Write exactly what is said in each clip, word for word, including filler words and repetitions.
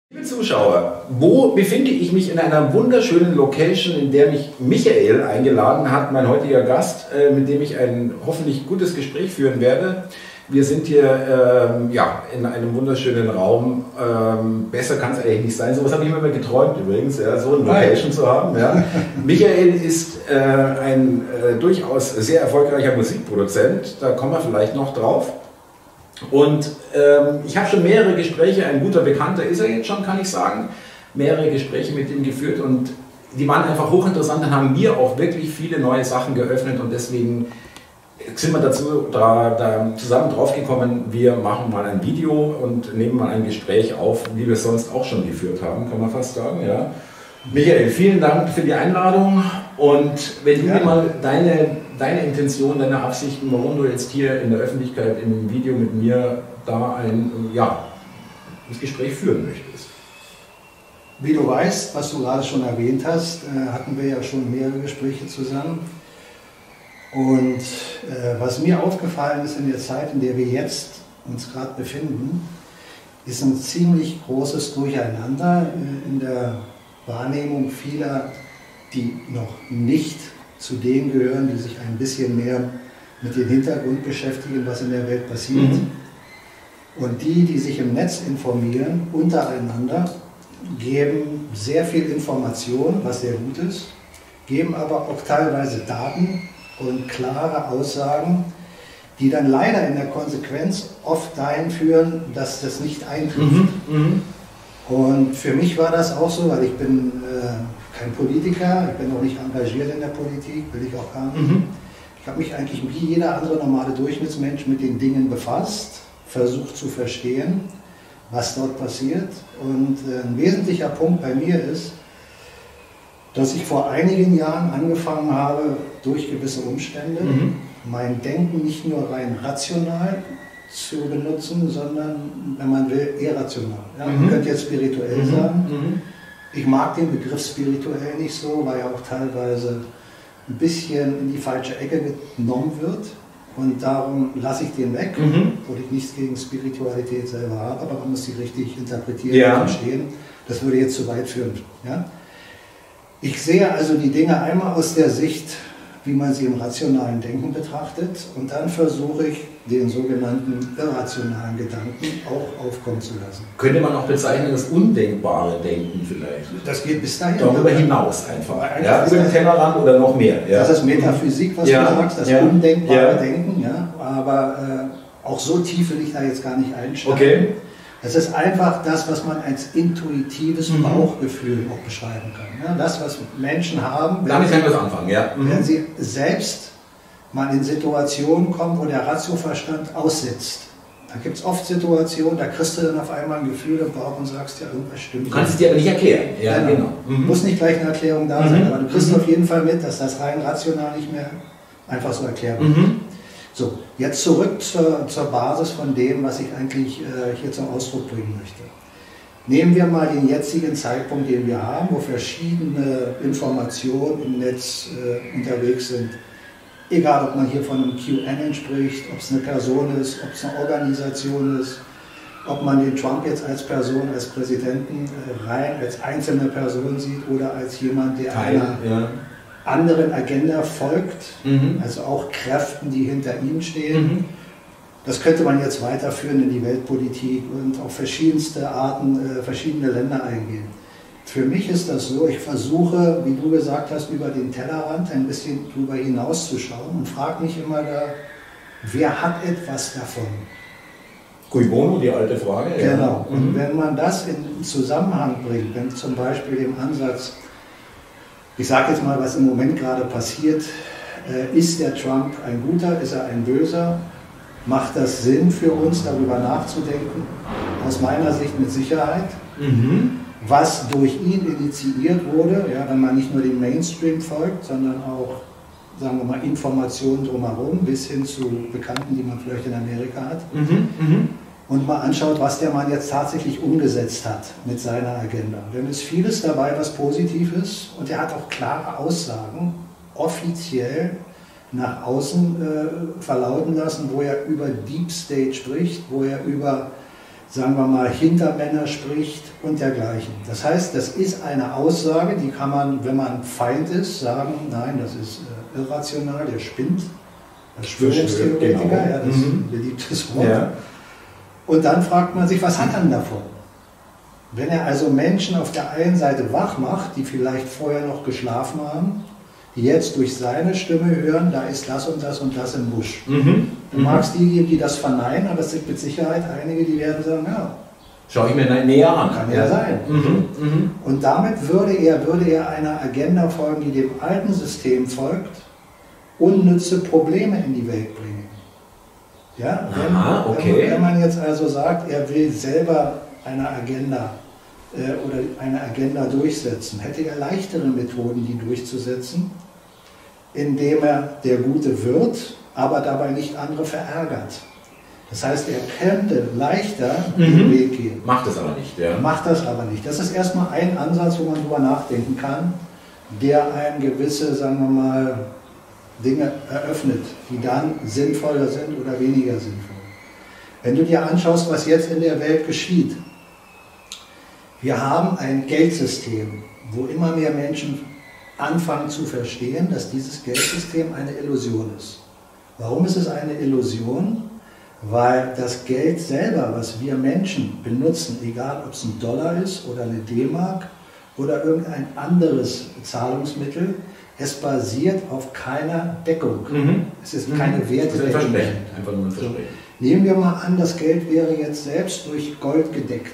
Liebe Zuschauer, wo befinde ich mich in einer wunderschönen Location, in der mich Michael eingeladen hat, mein heutiger Gast, äh, mit dem ich ein hoffentlich gutes Gespräch führen werde. Wir sind hier ähm, ja, in einem wunderschönen Raum. Ähm, besser kann es eigentlich nicht sein. So was habe ich mir immer geträumt übrigens, ja, so eine Location zu haben. Ja. Michael ist äh, ein äh, durchaus sehr erfolgreicher Musikproduzent. Da kommen wir vielleicht noch drauf. Und ähm, ich habe schon mehrere Gespräche, ein guter Bekannter ist er jetzt schon, kann ich sagen, mehrere Gespräche mit ihm geführt und die waren einfach hochinteressant und haben mir auch wirklich viele neue Sachen geöffnet und deswegen sind wir dazu da, da zusammen drauf gekommen, wir machen mal ein Video und nehmen mal ein Gespräch auf, wie wir es sonst auch schon geführt haben, kann man fast sagen. Ja. Michael, vielen Dank für die Einladung und wenn du mir mal deine, deine Intention, deine Absichten, warum du jetzt hier in der Öffentlichkeit im Video mit mir da ein, ja, das Gespräch führen möchtest. Wie du weißt, was du gerade schon erwähnt hast, hatten wir ja schon mehrere Gespräche zusammen. Und äh, was mir aufgefallen ist in der Zeit, in der wir jetzt uns gerade befinden, ist ein ziemlich großes Durcheinander äh, in der Wahrnehmung vieler, die noch nicht zu denen gehören, die sich ein bisschen mehr mit dem Hintergrund beschäftigen, was in der Welt passiert. Mhm. Und die, die sich im Netz informieren, untereinander, geben sehr viel Information, was sehr gut ist, geben aber auch teilweise Daten und klare Aussagen, die dann leider in der Konsequenz oft dahin führen, dass das nicht eintrifft. Mhm, und für mich war das auch so, weil ich bin äh, kein Politiker, ich bin auch nicht engagiert in der Politik, will ich auch gar nicht. Mhm. Ich habe mich eigentlich wie jeder andere normale Durchschnittsmensch mit den Dingen befasst, versucht zu verstehen, was dort passiert. Und äh, ein wesentlicher Punkt bei mir ist, dass ich vor einigen Jahren angefangen habe, durch gewisse Umstände, mhm. mein Denken nicht nur rein rational zu benutzen, sondern, wenn man will, irrational. Ja, mhm. Man könnte jetzt spirituell mhm. sagen. Mhm. Ich mag den Begriff spirituell nicht so, weil er auch teilweise ein bisschen in die falsche Ecke genommen wird. Und darum lasse ich den weg, mhm. obwohl ich nichts gegen Spiritualität selber habe, aber man muss sie richtig interpretieren ja. und verstehen. Das würde jetzt zu weit führen. Ja? Ich sehe also die Dinge einmal aus der Sicht, wie man sie im rationalen Denken betrachtet, und dann versuche ich, den sogenannten irrationalen Gedanken auch aufkommen zu lassen. Könnte man auch bezeichnen, das undenkbare Denken vielleicht? Das geht bis dahin. Darüber hinaus einfach. Ja, über den Tellerrand oder noch mehr. Ja. Das ist Metaphysik, was ja. du sagst, das ja. undenkbare ja. Denken. Ja? Aber äh, auch so tief will ich da jetzt gar nicht einsteigen. Okay. Es ist einfach das, was man als intuitives mhm. Bauchgefühl auch beschreiben kann. Ja, das, was Menschen haben, wenn, Damit können wir anfangen, ja. mhm. wenn sie selbst mal in Situationen kommen, wo der Ratioverstand aussetzt. Da gibt es oft Situationen, da kriegst du dann auf einmal ein Gefühl im Bauch und sagst, ja, irgendwas stimmt. Du kannst es dir aber nicht erklären. Ja, genau. genau. Mhm. Muss nicht gleich eine Erklärung da sein, mhm. aber du kriegst mhm. auf jeden Fall mit, dass das rein rational nicht mehr einfach so erklärbar ist. Mhm. So, jetzt zurück zur, zur Basis von dem, was ich eigentlich äh, hier zum Ausdruck bringen möchte. Nehmen wir mal den jetzigen Zeitpunkt, den wir haben, wo verschiedene Informationen im Netz äh, unterwegs sind. Egal, ob man hier von einem Q A N spricht, ob es eine Person ist, ob es eine Organisation ist, ob man den Trump jetzt als Person, als Präsidenten äh, rein als einzelne Person sieht oder als jemand, der Teil, einer ja. anderen Agenda folgt, mhm. also auch Kräften, die hinter ihm stehen. Mhm. Das könnte man jetzt weiterführen in die Weltpolitik und auf verschiedenste Arten, äh, verschiedene Länder eingehen. Für mich ist das so, ich versuche, wie du gesagt hast, über den Tellerrand ein bisschen drüber hinauszuschauen und frage mich immer da, wer hat etwas davon? Cui bono, die alte Frage. Genau, ja. und mhm. wenn man das in Zusammenhang bringt, wenn zum Beispiel dem Ansatz, ich sage jetzt mal, was im Moment gerade passiert, äh, ist der Trump ein guter, ist er ein böser? Macht das Sinn für uns, darüber nachzudenken? Aus meiner Sicht mit Sicherheit. Mhm. Was durch ihn initiiert wurde, ja, wenn man nicht nur dem Mainstream folgt, sondern auch, sagen wir mal, Informationen drumherum, bis hin zu Bekannten, die man vielleicht in Amerika hat. Mhm. Mhm. Und mal anschaut, was der Mann jetzt tatsächlich umgesetzt hat mit seiner Agenda. Denn es ist vieles dabei, was positiv ist, und er hat auch klare Aussagen offiziell nach außen äh, verlauten lassen, wo er über Deep State spricht, wo er über sagen wir mal, Hintermänner spricht und dergleichen. Das heißt, das ist eine Aussage, die kann man, wenn man Feind ist, sagen, nein, das ist äh, irrational, der spinnt. Verschwörungstheoretiker, genau. Ja, das ist ein beliebtes Wort. Ja. Und dann fragt man sich, was hat er denn davon? Wenn er also Menschen auf der einen Seite wach macht, die vielleicht vorher noch geschlafen haben, die jetzt durch seine Stimme hören, da ist das und das und das im Busch. Mhm. Du magst die geben, die das verneinen, aber es sind mit Sicherheit einige, die werden sagen, ja, schau ich mir näher an. Kann ja sein. Mhm. Mhm. Und damit würde er, würde er einer Agenda folgen, die dem alten System folgt, unnütze Probleme in die Welt bringen. Ja, wenn, Aha, okay. wenn, wenn man jetzt also sagt, er will selber eine Agenda äh, oder eine Agenda durchsetzen, hätte er leichtere Methoden, die durchzusetzen, indem er der Gute wird, aber dabei nicht andere verärgert. Das heißt, er könnte leichter mhm. den Weg gehen. Macht das aber nicht. Ja. Macht das aber nicht. Das ist erstmal ein Ansatz, wo man drüber nachdenken kann, der einem gewisse, sagen wir mal, Dinge eröffnet, die dann sinnvoller sind oder weniger sinnvoll. Wenn du dir anschaust, was jetzt in der Welt geschieht, wir haben ein Geldsystem, wo immer mehr Menschen anfangen zu verstehen, dass dieses Geldsystem eine Illusion ist. Warum ist es eine Illusion? Weil das Geld selber, was wir Menschen benutzen, egal ob es ein Dollar ist oder eine D-Mark oder irgendein anderes Zahlungsmittel, es basiert auf keiner Deckung. Mhm. Es ist keine mhm. Wertedeckung. Einfach nur ein Versprechen. Nehmen wir mal an, das Geld wäre jetzt selbst durch Gold gedeckt.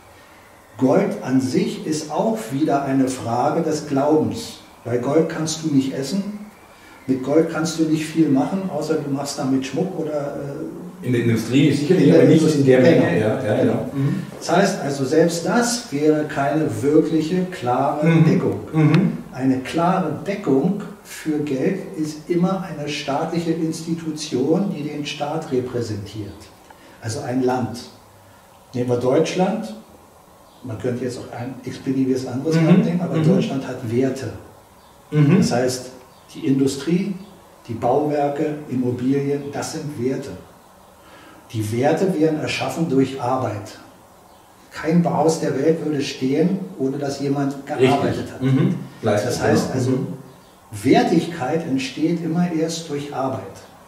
Gold an sich ist auch wieder eine Frage des Glaubens. Weil Gold kannst du nicht essen, mit Gold kannst du nicht viel machen, außer du machst damit Schmuck oder... Äh, in der Industrie sicherlich, in der aber nicht in der Menge. Ja, ja, genau. Mhm. Das heißt also, selbst das wäre keine wirkliche, klare mhm. Deckung. Mhm. Eine klare Deckung für Geld ist immer eine staatliche Institution, die den Staat repräsentiert. Also ein Land. Nehmen wir Deutschland, man könnte jetzt auch ein x-beliebiges anderes mhm. Land nehmen, aber mhm. Deutschland hat Werte. Mhm. Das heißt, die Industrie, die Bauwerke, Immobilien, das sind Werte. Die Werte werden erschaffen durch Arbeit. Kein Bauhaus der Welt würde stehen, ohne dass jemand gearbeitet Richtig. hat. Mhm. Das heißt also, Wertigkeit entsteht immer erst durch Arbeit.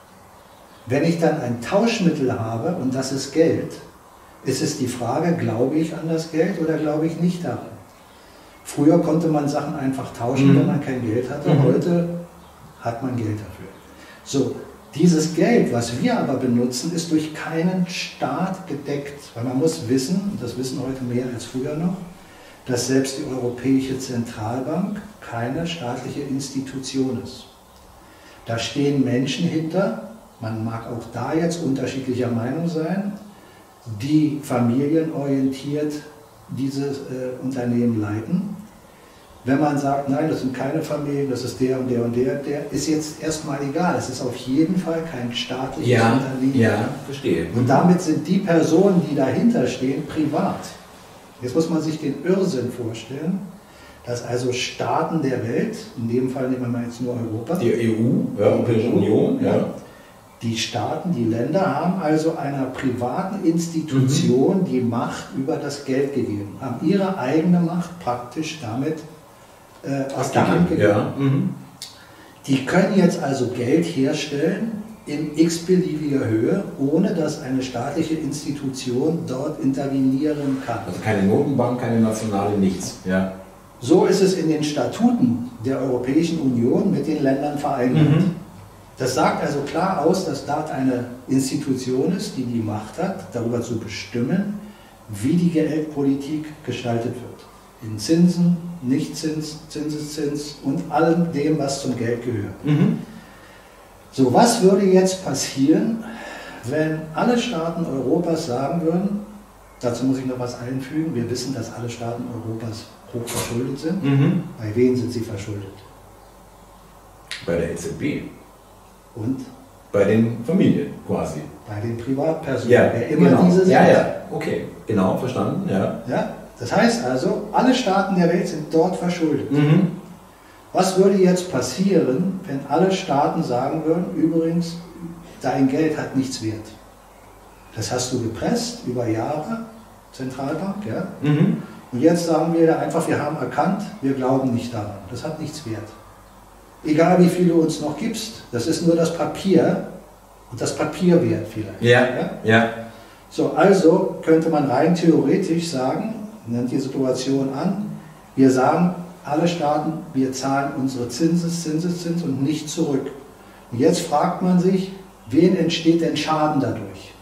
Wenn ich dann ein Tauschmittel habe, und das ist Geld, ist es die Frage, glaube ich an das Geld oder glaube ich nicht daran? Früher konnte man Sachen einfach tauschen, mhm. wenn man kein Geld hatte. Mhm. Heute hat man Geld dafür. So, dieses Geld, was wir aber benutzen, ist durch keinen Staat gedeckt. Weil man muss wissen, und das wissen heute mehr als früher noch, dass selbst die Europäische Zentralbank keine staatliche Institution ist. Da stehen Menschen hinter, man mag auch da jetzt unterschiedlicher Meinung sein, die familienorientiert dieses äh, Unternehmen leiten. Wenn man sagt, nein, das sind keine Familien, das ist der und der und der, der ist jetzt erstmal egal. Es ist auf jeden Fall kein staatliches ja, Unternehmen. Ja, verstehe. Und damit sind die Personen, die dahinter stehen, privat. Jetzt muss man sich den Irrsinn vorstellen, dass also Staaten der Welt, in dem Fall nehmen wir mal jetzt nur Europa, die E U, ja, Europäische Union, ja. Die Staaten, die Länder haben also einer privaten Institution mhm. die Macht über das Geld gegeben, haben ihre eigene Macht praktisch damit äh, aus der Hand gegeben. Ja. Mhm. Die können jetzt also Geld herstellen in x-beliebiger Höhe, ohne dass eine staatliche Institution dort intervenieren kann. Also keine Notenbank, keine nationale, nichts. Ja. So ist es in den Statuten der Europäischen Union mit den Ländern vereinbart. Mhm. Das sagt also klar aus, dass dort eine Institution ist, die die Macht hat, darüber zu bestimmen, wie die Geldpolitik gestaltet wird. In Zinsen, Nichtzins, Zinseszins und allem dem, was zum Geld gehört. Mhm. So, was würde jetzt passieren, wenn alle Staaten Europas sagen würden, dazu muss ich noch was einfügen, wir wissen, dass alle Staaten Europas hoch verschuldet sind. Mhm. Bei wem sind sie verschuldet? Bei der E Z B. Und? Bei den Familien quasi. Bei den Privatpersonen. Ja, wer immer genau. diese sind. Ja, ja, okay, genau, verstanden. Ja. Ja, das heißt also, alle Staaten der Welt sind dort verschuldet. Mhm. Was würde jetzt passieren, wenn alle Staaten sagen würden, übrigens, dein Geld hat nichts wert? Das hast du gepresst über Jahre, Zentralbank, ja. Mhm. Und jetzt sagen wir einfach, wir haben erkannt, wir glauben nicht daran. Das hat nichts wert. Egal wie viel du uns noch gibst, das ist nur das Papier und das Papier wert vielleicht. Ja, ja. ja. So, also könnte man rein theoretisch sagen, nennt die Situation an, wir sagen, alle Staaten, wir zahlen unsere Zinses, Zinseszins und nicht zurück. Und jetzt fragt man sich, wen entsteht denn Schaden dadurch?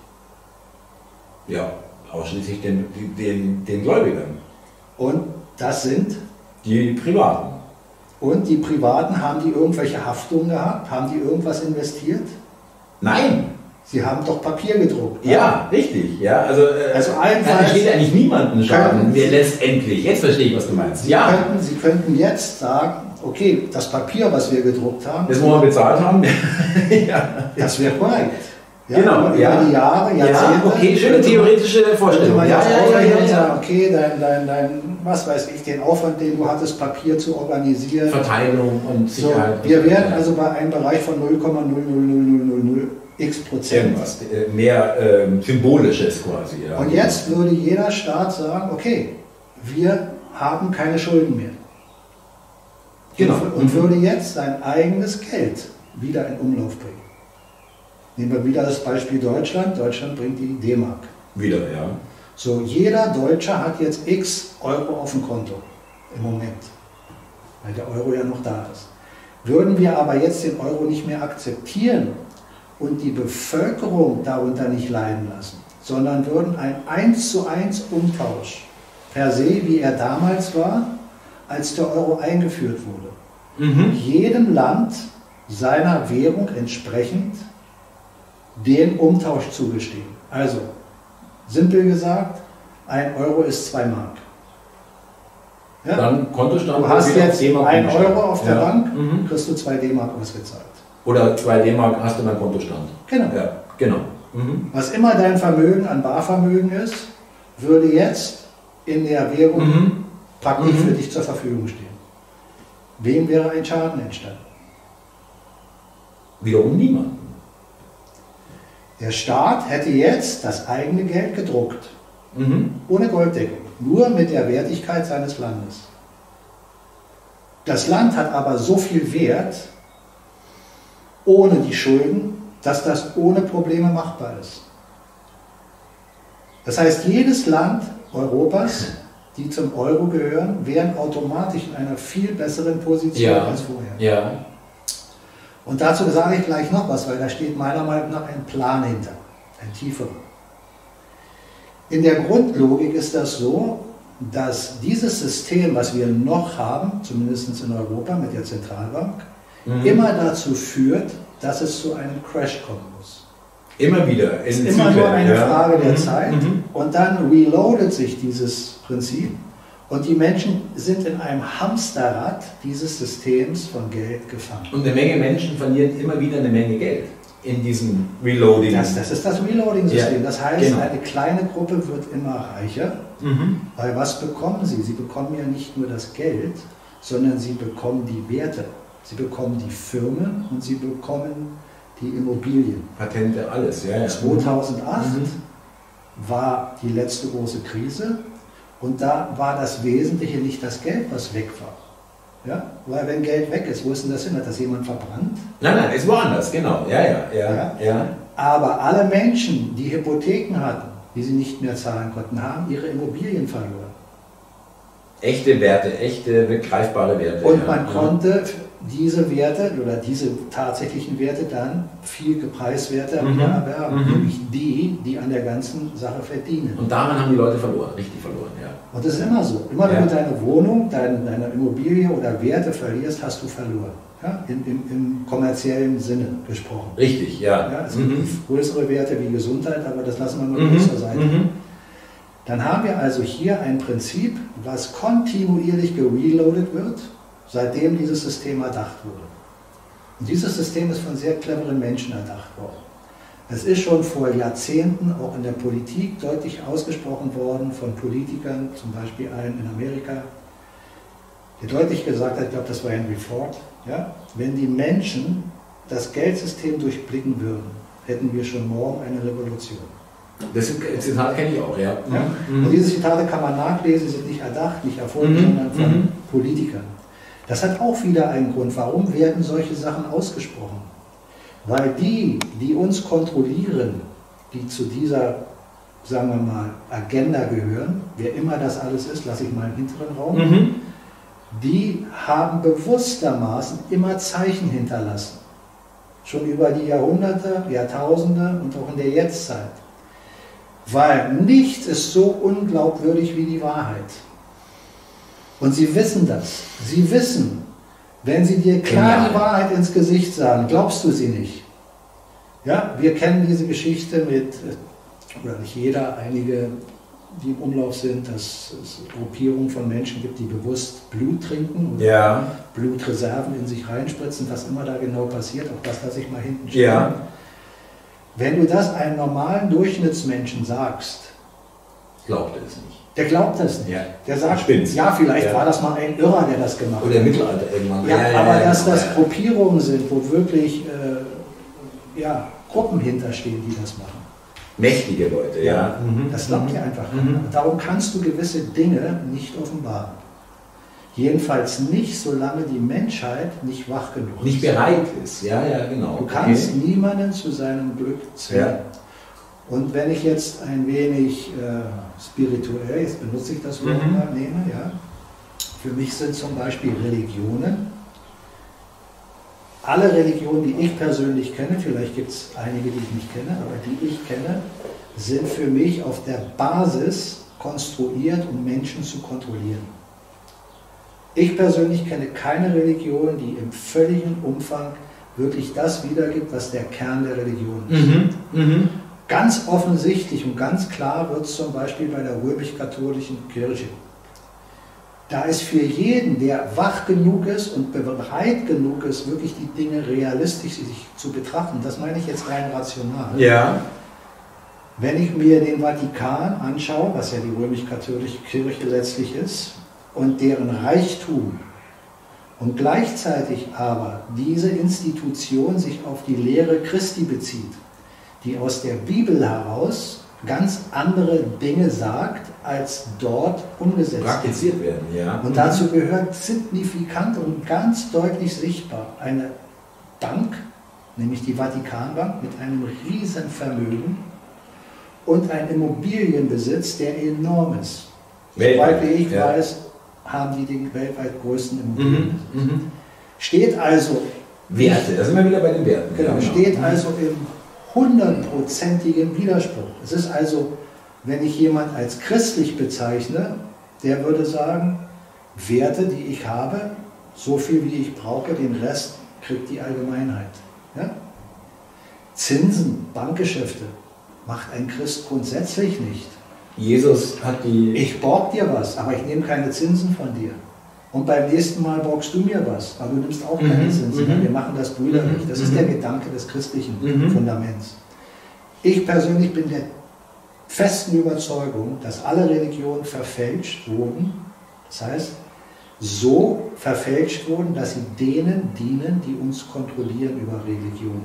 Ja, ausschließlich den, den, den Gläubigern. Und das sind? Die Privaten. Und die Privaten, haben die irgendwelche Haftungen gehabt? Haben die irgendwas investiert? Nein. Sie haben doch Papier gedruckt. Ja, ja, richtig. Ja, also, äh, also allenfalls da steht eigentlich niemanden Schaden. Wir letztendlich. Jetzt verstehe ich, was du meinst. Sie, ja. könnten, Sie könnten jetzt sagen, okay, das Papier, was wir gedruckt haben, das, wo wir bezahlt haben, ja. das wäre korrekt. Ja, genau, über ja. die Jahre, Jahrzehnte. Ja, okay, schöne theoretische Vorstellung. Man ja, ja, ja, ja, ja, sagen, okay, dein, dein, dein, was weiß ich, den Aufwand, den du hattest, Papier zu organisieren. Verteilung und Sicherheit. So, wir wären also bei einem Bereich von null Komma null null null null null null x Prozent. Irgendwas, mehr ähm, Symbolisches quasi. Ja. Und jetzt würde jeder Staat sagen, okay, wir haben keine Schulden mehr. Genau. Und, und würde jetzt sein eigenes Geld wieder in Umlauf bringen. Nehmen wir wieder das Beispiel Deutschland. Deutschland bringt die D-Mark. Wieder, ja. So, jeder Deutsche hat jetzt x Euro auf dem Konto im Moment, weil der Euro ja noch da ist. Würden wir aber jetzt den Euro nicht mehr akzeptieren und die Bevölkerung darunter nicht leiden lassen, sondern würden ein eins zu eins Umtausch per se, wie er damals war, als der Euro eingeführt wurde, Mhm. jedem Land seiner Währung entsprechend den Umtausch zugestehen. Also, simpel gesagt, ein Euro ist zwei Mark. Ja? Dann Kontostand. Du hast wieder jetzt D-Mark ein umgestellt. Euro auf der Ja. Bank, Mhm. kriegst du zwei D-Mark ausgezahlt. Oder zwei D-Mark hast du beim Kontostand. Genau. Ja, genau. Mhm. Was immer dein Vermögen an Barvermögen ist, würde jetzt in der Währung Mhm. praktisch Mhm. für dich zur Verfügung stehen. Wem wäre ein Schaden entstanden? Wiederum niemand. Der Staat hätte jetzt das eigene Geld gedruckt, Mhm. ohne Golddeckung, nur mit der Wertigkeit seines Landes. Das Land hat aber so viel Wert, ohne die Schulden, dass das ohne Probleme machbar ist. Das heißt, jedes Land Europas, die zum Euro gehören, wären automatisch in einer viel besseren Position Ja. als vorher. Ja. Und dazu sage ich gleich noch was, weil da steht meiner Meinung nach ein Plan hinter, ein tieferer. In der Grundlogik ist das so, dass dieses System, was wir noch haben, zumindest in Europa mit der Zentralbank, Mhm. immer dazu führt, dass es zu einem Crash kommen muss. Immer wieder. Es in ist immer Zyklen, nur eine ja. Frage der Mhm. Zeit Mhm. und dann reloadet sich dieses Prinzip und die Menschen sind in einem Hamsterrad dieses Systems von Geld gefangen. Und eine Menge Menschen verlieren immer wieder eine Menge Geld in diesem Reloading. Das, das ist das Reloading-System. Ja, Das heißt, genau. eine kleine Gruppe wird immer reicher, Mhm. weil was bekommen sie? Sie bekommen ja nicht nur das Geld, sondern sie bekommen die Werte. Sie bekommen die Firmen und sie bekommen die Immobilien. Patente, alles. Ja, ja. zweitausendacht Mhm. war die letzte große Krise und da war das Wesentliche nicht das Geld, was weg war. Ja? Weil wenn Geld weg ist, wo ist denn das hin? Hat das jemand verbrannt? Nein, nein, ist woanders, genau. Ja, ja, ja. Ja. ja. Aber alle Menschen, die Hypotheken hatten, die sie nicht mehr zahlen konnten, haben ihre Immobilien verloren. Echte Werte, echte, begreifbare Werte. Und ja. man konnte diese Werte oder diese tatsächlichen Werte dann viel preiswerter Mhm. wieder erwerben, Mhm. nämlich die, die an der ganzen Sache verdienen. Und daran haben die Leute verloren, richtig verloren, ja. Und das ist immer so. Immer Ja. wenn du deine Wohnung, dein, deine Immobilie oder Werte verlierst, hast du verloren. Ja? Im, im, Im kommerziellen Sinne gesprochen. Richtig, ja. Ja, es Mhm. gibt größere Werte wie Gesundheit, aber das lassen wir mal Mhm. kurz zur Seite. Mhm. Dann haben wir also hier ein Prinzip, was kontinuierlich gereloadet wird, seitdem dieses System erdacht wurde. Und dieses System ist von sehr cleveren Menschen erdacht worden. Es ist schon vor Jahrzehnten auch in der Politik deutlich ausgesprochen worden von Politikern, zum Beispiel einen in Amerika, der deutlich gesagt hat, ich glaube, das war Henry Ford, ja, wenn die Menschen das Geldsystem durchblicken würden, hätten wir schon morgen eine Revolution. Das Zitat kenne ich auch, ja. ja? Mhm. Und diese Zitate kann man nachlesen, sind nicht erdacht, nicht erfunden, Mhm. sondern von Mhm. Politikern. Das hat auch wieder einen Grund. Warum werden solche Sachen ausgesprochen? Weil die, die uns kontrollieren, die zu dieser, sagen wir mal, Agenda gehören, wer immer das alles ist, lasse ich mal im hinteren Raum, Mhm. die haben bewusstermaßen immer Zeichen hinterlassen. Schon über die Jahrhunderte, Jahrtausende und auch in der Jetztzeit. Weil nichts ist so unglaubwürdig wie die Wahrheit. Und sie wissen das. Sie wissen, wenn sie dir klar die Wahrheit ins Gesicht sagen, glaubst du sie nicht. Ja, wir kennen diese Geschichte mit, oder nicht jeder, einige, die im Umlauf sind, dass es Gruppierungen von Menschen gibt, die bewusst Blut trinken oder Ja. Blutreserven in sich reinspritzen, was immer da genau passiert, auch das lasse ich mal hinten stehen. Ja. Wenn du das einem normalen Durchschnittsmenschen sagst, Glaubt er es nicht. der glaubt das nicht. Ja. Der sagt, Spinn's. ja, vielleicht Ja. war das mal ein Irrer, der das gemacht Oder im hat. Mittelalter irgendwann. Ja, aber dass genau, das ja. Gruppierungen sind, wo wirklich äh, ja, Gruppen hinterstehen, die das machen. Mächtige Leute, ja. Mhm. Das glaubt dir einfach keiner. Mhm. Darum kannst du gewisse Dinge nicht offenbaren. Jedenfalls nicht, solange die Menschheit nicht wach genug ist. Nicht bereit ist, ja, ja, genau. Du kannst Okay. niemanden zu seinem Glück zwingen. Ja. Und wenn ich jetzt ein wenig äh, spirituell, jetzt benutze ich das Wort Mhm. mal, nehme, ja. Für mich sind zum Beispiel Religionen, alle Religionen, die ich persönlich kenne, vielleicht gibt es einige, die ich nicht kenne, aber die ich kenne, sind für mich auf der Basis konstruiert, um Menschen zu kontrollieren. Ich persönlich kenne keine Religion, die im völligen Umfang wirklich das wiedergibt, was der Kern der Religion ist. Mhm. Mhm. Ganz offensichtlich und ganz klar wird es zum Beispiel bei der römisch-katholischen Kirche. Da ist für jeden, der wach genug ist und bereit genug ist, wirklich die Dinge realistisch sich zu betrachten, das meine ich jetzt rein rational. Ja. Wenn ich mir den Vatikan anschaue, was ja die römisch-katholische Kirche letztlich ist, und deren Reichtum und gleichzeitig aber diese Institution sich auf die Lehre Christi bezieht, die aus der Bibel heraus ganz andere Dinge sagt, als dort umgesetzt Praktiziert werden, ja. Und dazu gehört signifikant und ganz deutlich sichtbar eine Bank, nämlich die Vatikanbank, mit einem riesen Vermögen und ein Immobilienbesitz, der enorm ist. Soweit wie ich ja. weiß, haben die den weltweit größten Mhm. Immobilienbesitz. Mhm. Steht also, Werte, da sind wir wieder bei den Werten. genau, ja, steht Mhm. also im hundertprozentigen Widerspruch. Es ist also, wenn ich jemand als christlich bezeichne, der würde sagen, Werte, die ich habe, so viel wie ich brauche, den Rest kriegt die Allgemeinheit. Ja? Zinsen, Bankgeschäfte macht ein Christ grundsätzlich nicht. Jesus hat die... Ich borg dir was, aber ich nehme keine Zinsen von dir. Und beim nächsten Mal borgst du mir was, aber du nimmst auch keine Mhm, Zinsen. mhm. Wir machen das brüderlich. Das ist Mhm. der Gedanke des christlichen Mhm. Fundaments. Ich persönlich bin der festen Überzeugung, dass alle Religionen verfälscht wurden. Das heißt, so verfälscht wurden, dass sie denen dienen, die uns kontrollieren über Religion.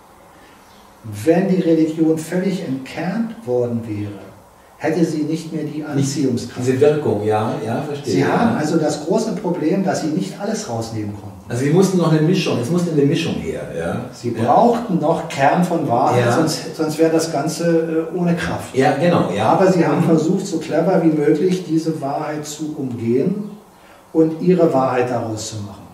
Wenn die Religion völlig entkernt worden wäre, hätte sie nicht mehr die Anziehungskraft. Diese Wirkung, ja, ja, verstehe. Sie haben ja. also das große Problem, dass sie nicht alles rausnehmen konnten. Also sie mussten noch eine Mischung, es musste eine Mischung her. Ja. Sie ja. brauchten noch Kern von Wahrheit, Ja. sonst, sonst wäre das Ganze äh, ohne Kraft. Ja, genau. Ja. Aber sie haben versucht, so clever wie möglich diese Wahrheit zu umgehen und ihre Wahrheit daraus zu machen.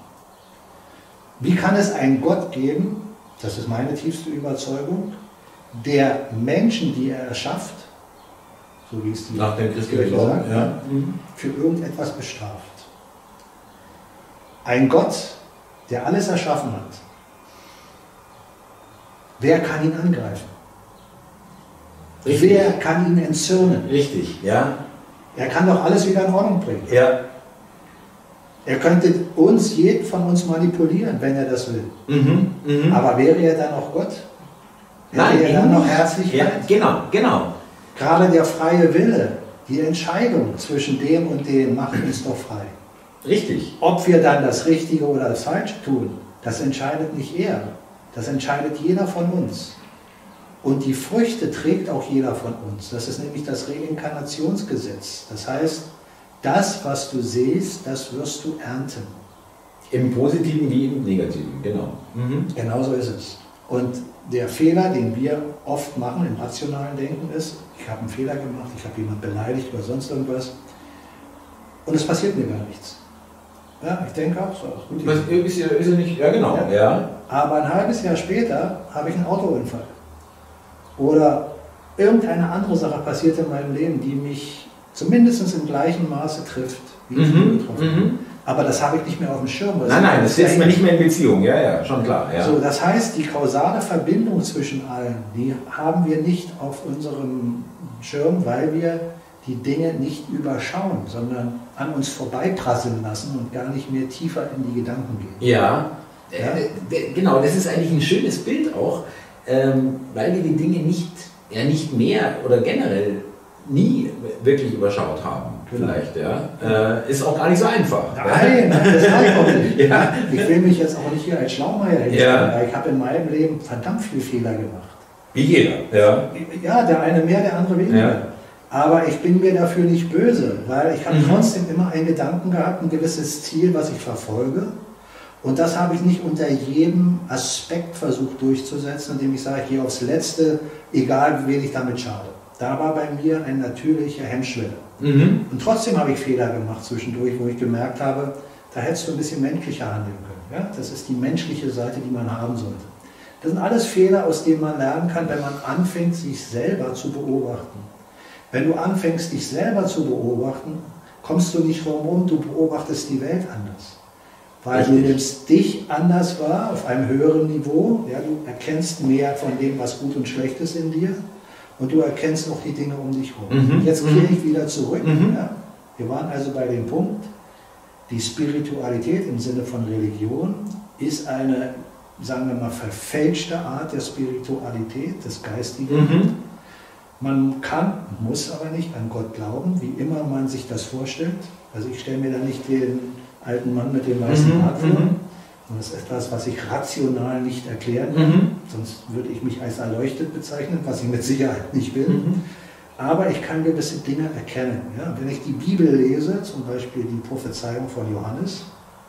Wie kann es einen Gott geben, das ist meine tiefste Überzeugung, der Menschen, die er erschafft, so wie es die Nach dem christlichen Kirche Glauben, sagt, ja. für irgendetwas bestraft? Ein Gott, der alles erschaffen hat, wer kann ihn angreifen? Richtig. Wer kann ihn entzürnen? Richtig, ja. Er kann doch alles wieder in Ordnung bringen. Ja. Er könnte uns, jeden von uns manipulieren, wenn er das will. Mhm. Mhm. Aber wäre er dann noch Gott? Nein, wäre er dann eben noch nicht. Herzlichkeit? Ja, genau, genau. Gerade der freie Wille, die Entscheidung zwischen dem und dem macht uns doch frei. Richtig. Ob wir dann das Richtige oder das Falsche tun, das entscheidet nicht er. Das entscheidet jeder von uns. Und die Früchte trägt auch jeder von uns. Das ist nämlich das Reinkarnationsgesetz. Das heißt, das, was du siehst, das wirst du ernten. Im Positiven wie im Negativen, genau. Mhm. Genau so ist es. Und der Fehler, den wir oft machen im rationalen Denken ist, ich habe einen Fehler gemacht, ich habe jemanden beleidigt oder sonst irgendwas und es passiert mir gar nichts. Ja, ich denke auch, so ist gut. Was, ist, ja, ist ja nicht, ja genau. Ja. Ja. Aber ein halbes Jahr später habe ich einen Autounfall. Oder irgendeine andere Sache passiert in meinem Leben, die mich zumindest im gleichen Maße trifft, wie ich mhm. betroffen bin. Mhm. Aber das habe ich nicht mehr auf dem Schirm. Nein, nein, das setzt man nicht mehr in Beziehung, ja, ja, schon klar. Ja. So, das heißt, die kausale Verbindung zwischen allen, die haben wir nicht auf unserem Schirm, weil wir die Dinge nicht überschauen, sondern an uns vorbeiprasseln lassen und gar nicht mehr tiefer in die Gedanken gehen. Ja, ja? Äh, genau, das ist eigentlich ein schönes Bild auch, ähm, weil wir die Dinge nicht, ja, nicht mehr oder generell nie wirklich überschaut haben. Vielleicht, ja. Äh, ist auch gar nicht so einfach. Nein, nein, das sage ich auch nicht. Ja. Ich will mich jetzt auch nicht hier als Schlaumeier hinstellen, weil ich habe in meinem Leben verdammt viele Fehler gemacht. Wie jeder, ja. Ja, der eine mehr, der andere weniger. Ja. Aber ich bin mir dafür nicht böse, weil ich habe mhm. trotzdem immer einen Gedanken gehabt, ein gewisses Ziel, was ich verfolge. Und das habe ich nicht unter jedem Aspekt versucht durchzusetzen, indem ich sage, ich gehe aufs Letzte, egal wie wenig ich damit schade. Da war bei mir eine natürliche Hemmschwelle. Mhm. Und trotzdem habe ich Fehler gemacht zwischendurch, wo ich gemerkt habe, da hättest du ein bisschen menschlicher handeln können. Ja? Das ist die menschliche Seite, die man haben sollte. Das sind alles Fehler, aus denen man lernen kann, wenn man anfängt, sich selber zu beobachten. Wenn du anfängst, dich selber zu beobachten, kommst du nicht drumherum, du beobachtest die Welt anders. Weil Richtig. Du nimmst dich anders wahr, auf einem höheren Niveau. Ja? Du erkennst mehr von dem, was gut und schlecht ist in dir. Und du erkennst auch die Dinge um dich herum. Mhm. Jetzt kehre ich wieder zurück. Mhm. Ja? Wir waren also bei dem Punkt, die Spiritualität im Sinne von Religion ist eine, sagen wir mal, verfälschte Art der Spiritualität, des Geistigen. Mhm. Man kann, muss aber nicht an Gott glauben, wie immer man sich das vorstellt. Also ich stelle mir da nicht den alten Mann mit dem weißen mhm. Bart vor. Mhm. Das ist etwas, was ich rational nicht erklären kann, mhm. sonst würde ich mich als erleuchtet bezeichnen, was ich mit Sicherheit nicht bin. Mhm. Aber ich kann gewisse Dinge erkennen. Ja? Wenn ich die Bibel lese, zum Beispiel die Prophezeiung von Johannes,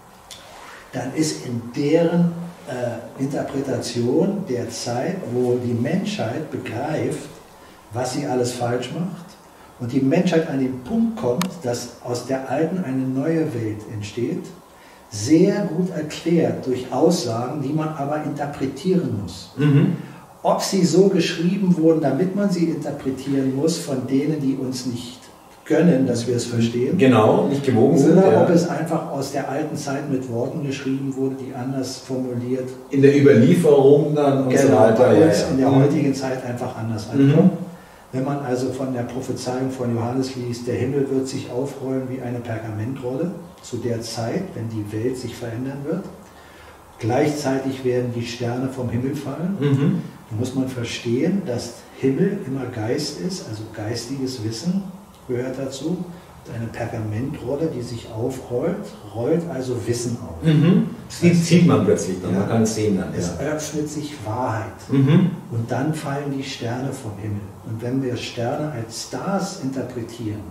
dann ist in deren äh, Interpretation der Zeit, wo die Menschheit begreift, was sie alles falsch macht und die Menschheit an den Punkt kommt, dass aus der alten eine neue Welt entsteht, sehr gut erklärt durch Aussagen, die man aber interpretieren muss. Mhm. Ob sie so geschrieben wurden, damit man sie interpretieren muss, von denen, die uns nicht gönnen, dass wir es verstehen. Genau, nicht gewogen sind. Oder ja. ob es einfach aus der alten Zeit mit Worten geschrieben wurde, die anders formuliert. In der Überlieferung dann und genau, so weiter. Bei uns ja, ja. in der mhm. heutigen Zeit einfach anders ankommen. Mhm. Wenn man also von der Prophezeiung von Johannes liest, der Himmel wird sich aufrollen wie eine Pergamentrolle, zu der Zeit, wenn die Welt sich verändern wird. Gleichzeitig werden die Sterne vom Himmel fallen. Mhm. Da muss man verstehen, dass Himmel immer Geist ist, also geistiges Wissen gehört dazu. Und eine Pergamentrolle, die sich aufrollt, rollt also Wissen auf. Mhm. Das sieht man plötzlich, dann. Ja, man kann es sehen dann. Es ja. öffnet sich Wahrheit. Mhm. Und dann fallen die Sterne vom Himmel. Und wenn wir Sterne als Stars interpretieren,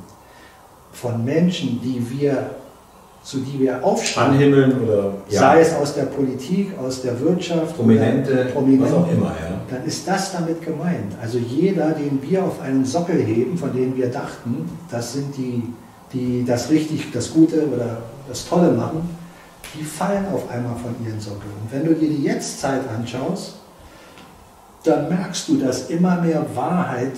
von Menschen, die wir, zu die wir aufschauen, anhimmeln oder ja. sei es aus der Politik, aus der Wirtschaft, Prominente, Prominente, was auch immer, ja. dann ist das damit gemeint. Also jeder, den wir auf einen Sockel heben, von dem wir dachten, das sind die, die das richtig, das Gute oder das Tolle machen, die fallen auf einmal von ihren Sockeln. Und wenn du dir die Jetztzeit anschaust, dann merkst du, dass immer mehr Wahrheit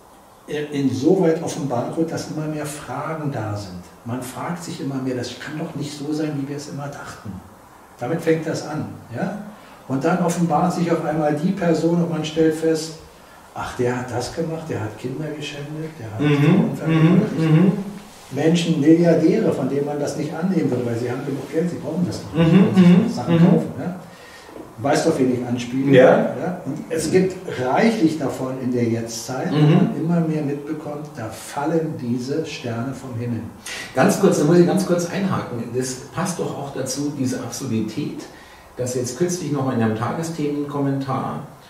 insoweit offenbart wird, dass immer mehr Fragen da sind. Man fragt sich immer mehr, das kann doch nicht so sein, wie wir es immer dachten. Damit fängt das an. Ja? Und dann offenbart sich auf einmal die Person und man stellt fest, ach, der hat das gemacht, der hat Kinder geschändet, der hat mhm, verunverantwortlich. Mhm. Menschen, Milliardäre, von denen man das nicht annehmen würde, weil sie haben genug Geld, sie brauchen das nicht, mhm, sie sich Sachen mhm. kaufen. Ja? Weißt doch, wen ich anspiele. Ja. Ja? Und es gibt reichlich davon in der Jetztzeit, mhm. wo man immer mehr mitbekommt, da fallen diese Sterne vom Himmel. Ganz kurz, da muss ich ganz kurz einhaken, das passt doch auch dazu, diese Absurdität, dass jetzt kürzlich noch in einem Tagesthemenkommentar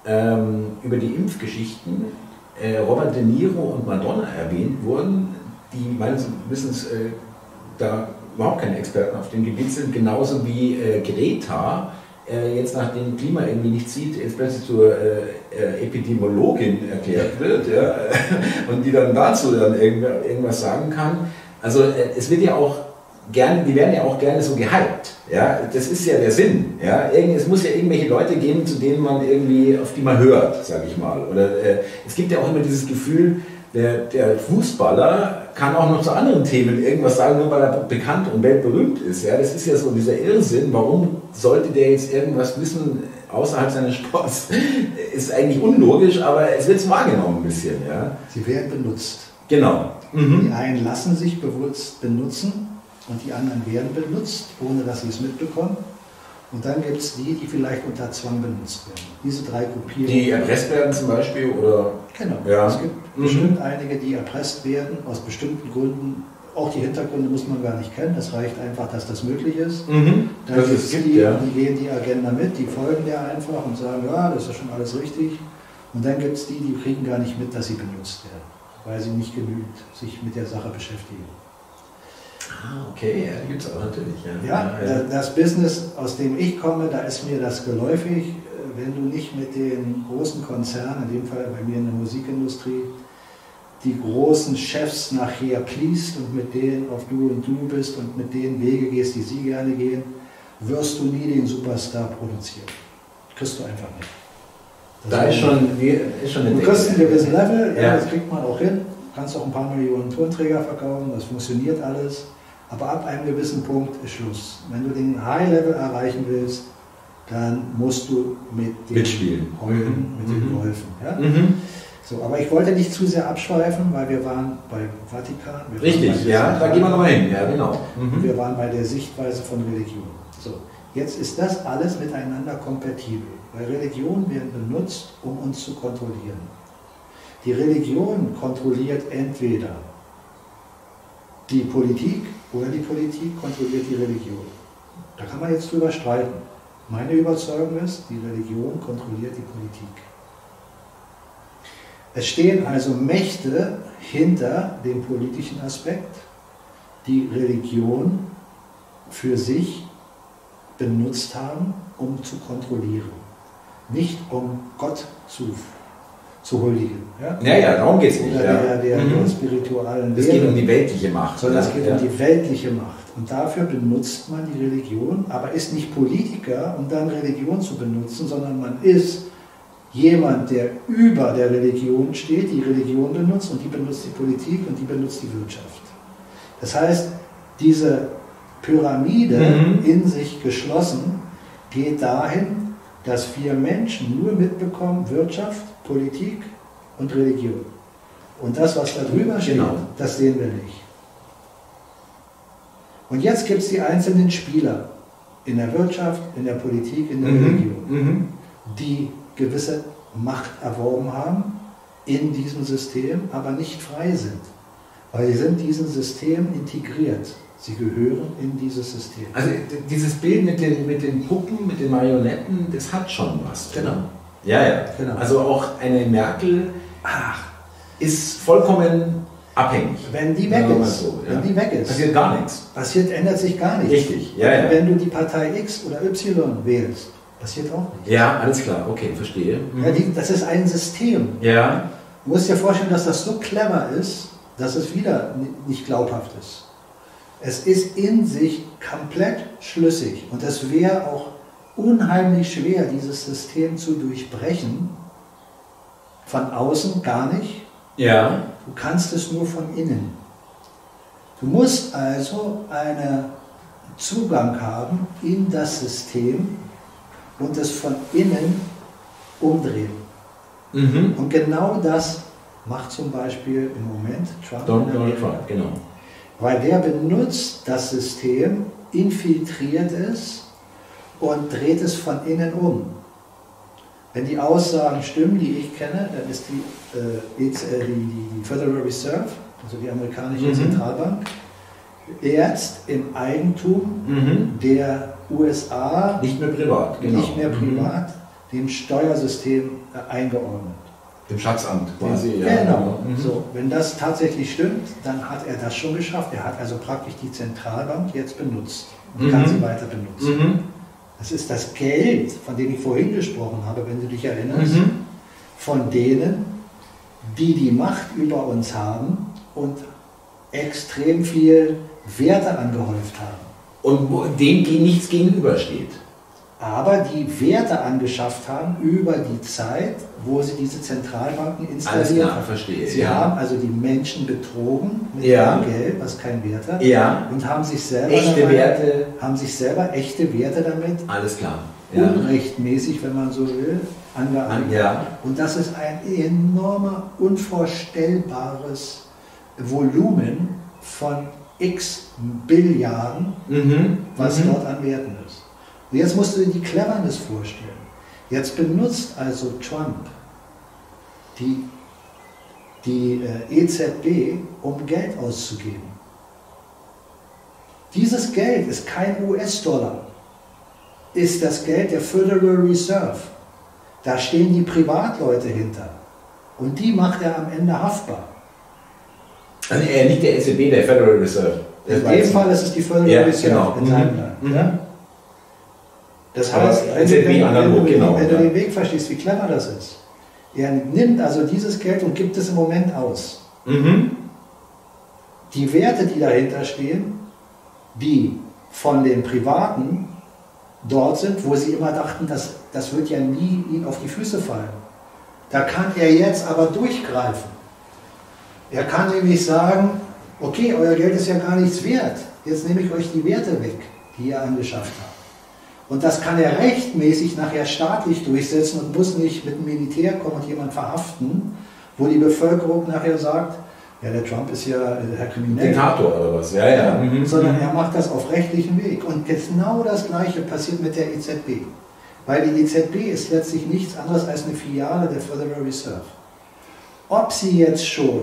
ähm, über die Impfgeschichten äh, Robert De Niro und Madonna erwähnt wurden, die meines Wissens äh, da überhaupt keine Experten auf dem Gebiet sind, genauso wie äh, Greta, äh, jetzt nachdem Klima irgendwie nicht zieht, jetzt plötzlich zur äh, äh, Epidemiologin erklärt wird, ja, und die dann dazu dann irgendwas sagen kann. Also äh, es wird ja auch gerne, die werden ja auch gerne so gehypt, ja, das ist ja der Sinn, ja, Irgend, es muss ja irgendwelche Leute geben, zu denen man irgendwie, auf die man hört, sage ich mal, oder äh, es gibt ja auch immer dieses Gefühl, Der, der Fußballer kann auch noch zu anderen Themen irgendwas sagen, nur weil er bekannt und weltberühmt ist. Ja, das ist ja so dieser Irrsinn. Warum sollte der jetzt irgendwas wissen außerhalb seines Sports? Ist eigentlich unlogisch, aber es wird so wahrgenommen ein bisschen. Ja. Sie werden benutzt. Genau. Mhm. Die einen lassen sich bewusst benutzen und die anderen werden benutzt, ohne dass sie es mitbekommen. Und dann gibt es die, die vielleicht unter Zwang benutzt werden. Diese drei Gruppierungen. Die erpresst werden zum Beispiel? Oder? Genau. Ja. Es gibt mhm. bestimmt einige, die erpresst werden, aus bestimmten Gründen. Auch die Hintergründe muss man gar nicht kennen. Es reicht einfach, dass das möglich ist. Mhm. Dann gibt es die, ja. die gehen die Agenda mit, die folgen der einfach und sagen, ja, das ist schon alles richtig. Und dann gibt es die, die kriegen gar nicht mit, dass sie benutzt werden, weil sie nicht genügend sich mit der Sache beschäftigen. Ah, okay, ja, die gibt es auch natürlich. Ja. Ja, ja, das Business, aus dem ich komme, da ist mir das geläufig. Wenn du nicht mit den großen Konzernen, in dem Fall bei mir in der Musikindustrie, die großen Chefs nachher pleased und mit denen auf Du und Du bist und mit denen Wege gehst, die sie gerne gehen, wirst du nie den Superstar produzieren. Kriegst du einfach nicht. Das da ist schon, ist schon eine Du kriegst ein gewisses Level, ja, ja, das kriegt man auch hin. Kannst auch ein paar Millionen Tonträger verkaufen, das funktioniert alles. Aber ab einem gewissen Punkt ist Schluss. Wenn du den High-Level erreichen willst, dann musst du mit den Mitspielen. Heulen, mit mhm. den Wolfen. Ja? Mhm. So, aber ich wollte nicht zu sehr abschweifen, weil wir waren bei Vatikan. Wir Richtig, ja, da gehen wir nochmal hin. Ja, genau. Mhm. Wir waren bei der Sichtweise von Religion. So, jetzt ist das alles miteinander kompatibel, weil Religionen werden benutzt, um uns zu kontrollieren. Die Religion kontrolliert entweder die Politik oder die Politik kontrolliert die Religion. Da kann man jetzt drüber streiten. Meine Überzeugung ist, die Religion kontrolliert die Politik. Es stehen also Mächte hinter dem politischen Aspekt, die Religion für sich benutzt haben, um zu kontrollieren. Nicht um Gott zu zu huldigen. Ja, ja, ja, darum geht es nicht. Oder ja. der, der, mhm. der spirituellen Es geht um die weltliche Macht. Sondern es geht ja. um die weltliche Macht. Und dafür benutzt man die Religion, aber ist nicht Politiker, um dann Religion zu benutzen, sondern man ist jemand, der über der Religion steht, die Religion benutzt und die benutzt die Politik und die benutzt die Wirtschaft. Das heißt, diese Pyramide mhm. in sich geschlossen geht dahin, dass wir Menschen nur mitbekommen, Wirtschaft, Politik und Religion. Und das, was da drüber steht, genau. das sehen wir nicht. Und jetzt gibt es die einzelnen Spieler in der Wirtschaft, in der Politik, in der mhm. Religion, mhm. die gewisse Macht erworben haben in diesem System, aber nicht frei sind. Weil sie sind in diesem System integriert. Sie gehören in dieses System. Also dieses Bild mit den, mit den Puppen, mit den Marionetten, das hat schon was. Genau. Ja, ja. Genau. Also auch eine Merkel ach, ist vollkommen abhängig. Wenn die weg ist, so, ja. wenn die weg ist, passiert gar nichts. Passiert, ändert sich gar nichts. Richtig, ja, ja. Wenn du die Partei X oder Y wählst, passiert auch nichts. Ja, alles klar, okay, verstehe. Mhm. Ja, die, das ist ein System. Ja. Du musst dir vorstellen, dass das so clever ist, dass es wieder nicht glaubhaft ist. Es ist in sich komplett schlüssig und es wäre auch unheimlich schwer, dieses System zu durchbrechen. Von außen gar nicht. Ja. Du kannst es nur von innen. Du musst also einen Zugang haben in das System und es von innen umdrehen. Mhm. Und genau das macht zum Beispiel im Moment Trump. Donald Trump, genau. Weil der benutzt das System, infiltriert es und dreht es von innen um. Wenn die Aussagen stimmen, die ich kenne, dann ist die, äh, die, die Federal Reserve, also die amerikanische mhm. Zentralbank, jetzt im Eigentum mhm. der U S A, nicht mehr privat, genau. nicht mehr privat, mhm. dem Steuersystem äh, eingeordnet. Dem Schatzamt quasi. Ja, ja. genau. Mhm. So, wenn das tatsächlich stimmt, dann hat er das schon geschafft. Er hat also praktisch die Zentralbank jetzt benutzt und Mhm. kann sie weiter benutzen. Mhm. Das ist das Geld, von dem ich vorhin gesprochen habe, wenn du dich erinnerst, Mhm. von denen, die die Macht über uns haben und extrem viel Werte angehäuft haben. Und wo dem nichts gegenübersteht. Aber die Werte angeschafft haben über die Zeit, wo sie diese Zentralbanken Alles installiert klar, haben. verstehe. Sie ja. haben also die Menschen betrogen mit Ja. ihrem Geld, was keinen Wert hat, Ja. und haben sich selber Echte dabei, Werte. haben sich selber echte Werte damit Alles klar. Ja. unrechtmäßig, wenn man so will, angeeignet. Ja. Und das ist ein enormer, unvorstellbares Volumen von x Billiarden, Mhm. was mhm. dort an Werten ist. Und jetzt musst du dir die Cleverness vorstellen. Jetzt benutzt also Trump die, die äh, E Z B, um Geld auszugeben. Dieses Geld ist kein U S-Dollar, ist das Geld der Federal Reserve. Da stehen die Privatleute hinter. Und die macht er am Ende haftbar. Also er nicht der E Z B, der Federal Reserve. Das In war dem jetzt- Fall ist es die Federal Ja, Reserve genau. in Mhm. seinem Land. Mhm. Ja? Das Aber heißt, wenn, E Z B du, wenn, analog, wenn, du, genau, wenn du ja. den Weg verstehst, wie clever das ist. Er nimmt also dieses Geld und gibt es im Moment aus. Mhm. Die Werte, die dahinter stehen, die von den Privaten dort sind, wo sie immer dachten, das, das wird ja nie ihnen auf die Füße fallen. Da kann er jetzt aber durchgreifen. Er kann nämlich sagen, okay, euer Geld ist ja gar nichts wert. Jetzt nehme ich euch die Werte weg, die ihr angeschafft habt. Und das kann er rechtmäßig nachher staatlich durchsetzen und muss nicht mit dem Militär kommen und jemanden verhaften, wo die Bevölkerung nachher sagt, ja, der Trump ist ja Herr Kriminell. Diktator oder was? Ja, ja. Mhm. Sondern er macht das auf rechtlichem Weg. Und genau das Gleiche passiert mit der E Z B. Weil die E Z B ist letztlich nichts anderes als eine Filiale der Federal Reserve. Ob sie jetzt schon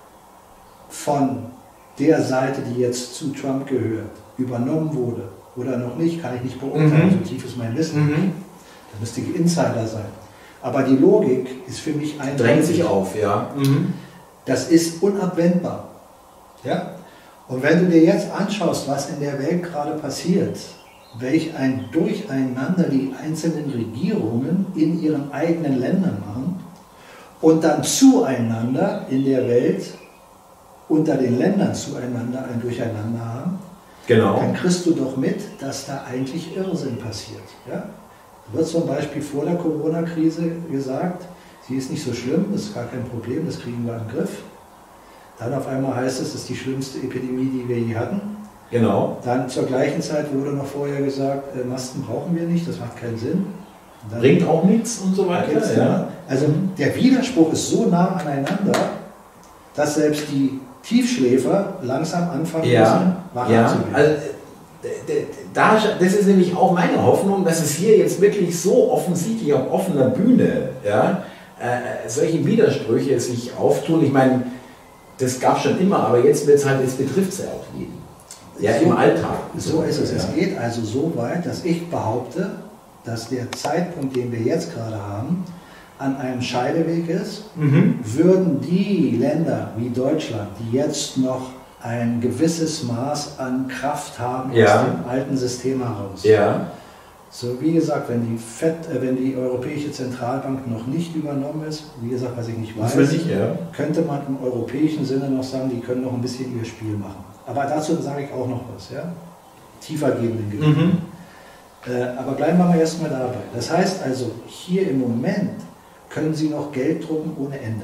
von der Seite, die jetzt zu Trump gehört, übernommen wurde oder noch nicht, kann ich nicht beurteilen, Mhm. so tief ist mein Wissen. Mhm. Da müsste ich Insider sein. Aber die Logik ist für mich eindeutig. Drängt sich auf, ja. Mhm. Das ist unabwendbar. Ja? Und wenn du dir jetzt anschaust, was in der Welt gerade passiert, welch ein Durcheinander die einzelnen Regierungen in ihren eigenen Ländern machen und dann zueinander in der Welt, unter den Ländern zueinander ein Durcheinander haben, Genau. dann kriegst du doch mit, dass da eigentlich Irrsinn passiert. Ja? Da wird zum Beispiel vor der Corona-Krise gesagt, sie ist nicht so schlimm, das ist gar kein Problem, das kriegen wir in den Griff. Dann auf einmal heißt es, das ist die schlimmste Epidemie, die wir je hatten. Genau. Dann zur gleichen Zeit wurde noch vorher gesagt, äh, Masken brauchen wir nicht, das macht keinen Sinn. Dann Bringt auch nichts und so weiter. geht's, Ja. ja. Also der Widerspruch ist so nah aneinander, dass selbst die Tiefschläfer langsam anfangen Ja, müssen, wach ja. zu werden. Also, d- d- da, das ist nämlich auch meine Hoffnung, dass es hier jetzt wirklich so offensichtlich auf offener Bühne ja, äh, solche Widersprüche sich auftun. Ich meine, das gab es schon immer, aber jetzt wird es halt, jetzt betrifft es ja auch jeden. Ja, So- im Alltag. So ist es. Ja. Es geht also so weit, dass ich behaupte, dass der Zeitpunkt, den wir jetzt gerade haben, an einem Scheideweg ist. Mhm. Würden die Länder wie Deutschland, die jetzt noch ein gewisses Maß an Kraft haben Ja. aus dem alten System heraus. Ja. So wie gesagt, wenn die, Fed, äh, wenn die Europäische Zentralbank noch nicht übernommen ist, wie gesagt, was ich nicht weiß, Das weiß ich, ja. könnte man im europäischen Sinne noch sagen, die können noch ein bisschen ihr Spiel machen. Aber dazu sage ich auch noch was, ja? Tiefergehenden Gewinn. Mhm. Äh, aber bleiben wir mal erstmal dabei. Das heißt also, hier im Moment können Sie noch Geld drucken ohne Ende.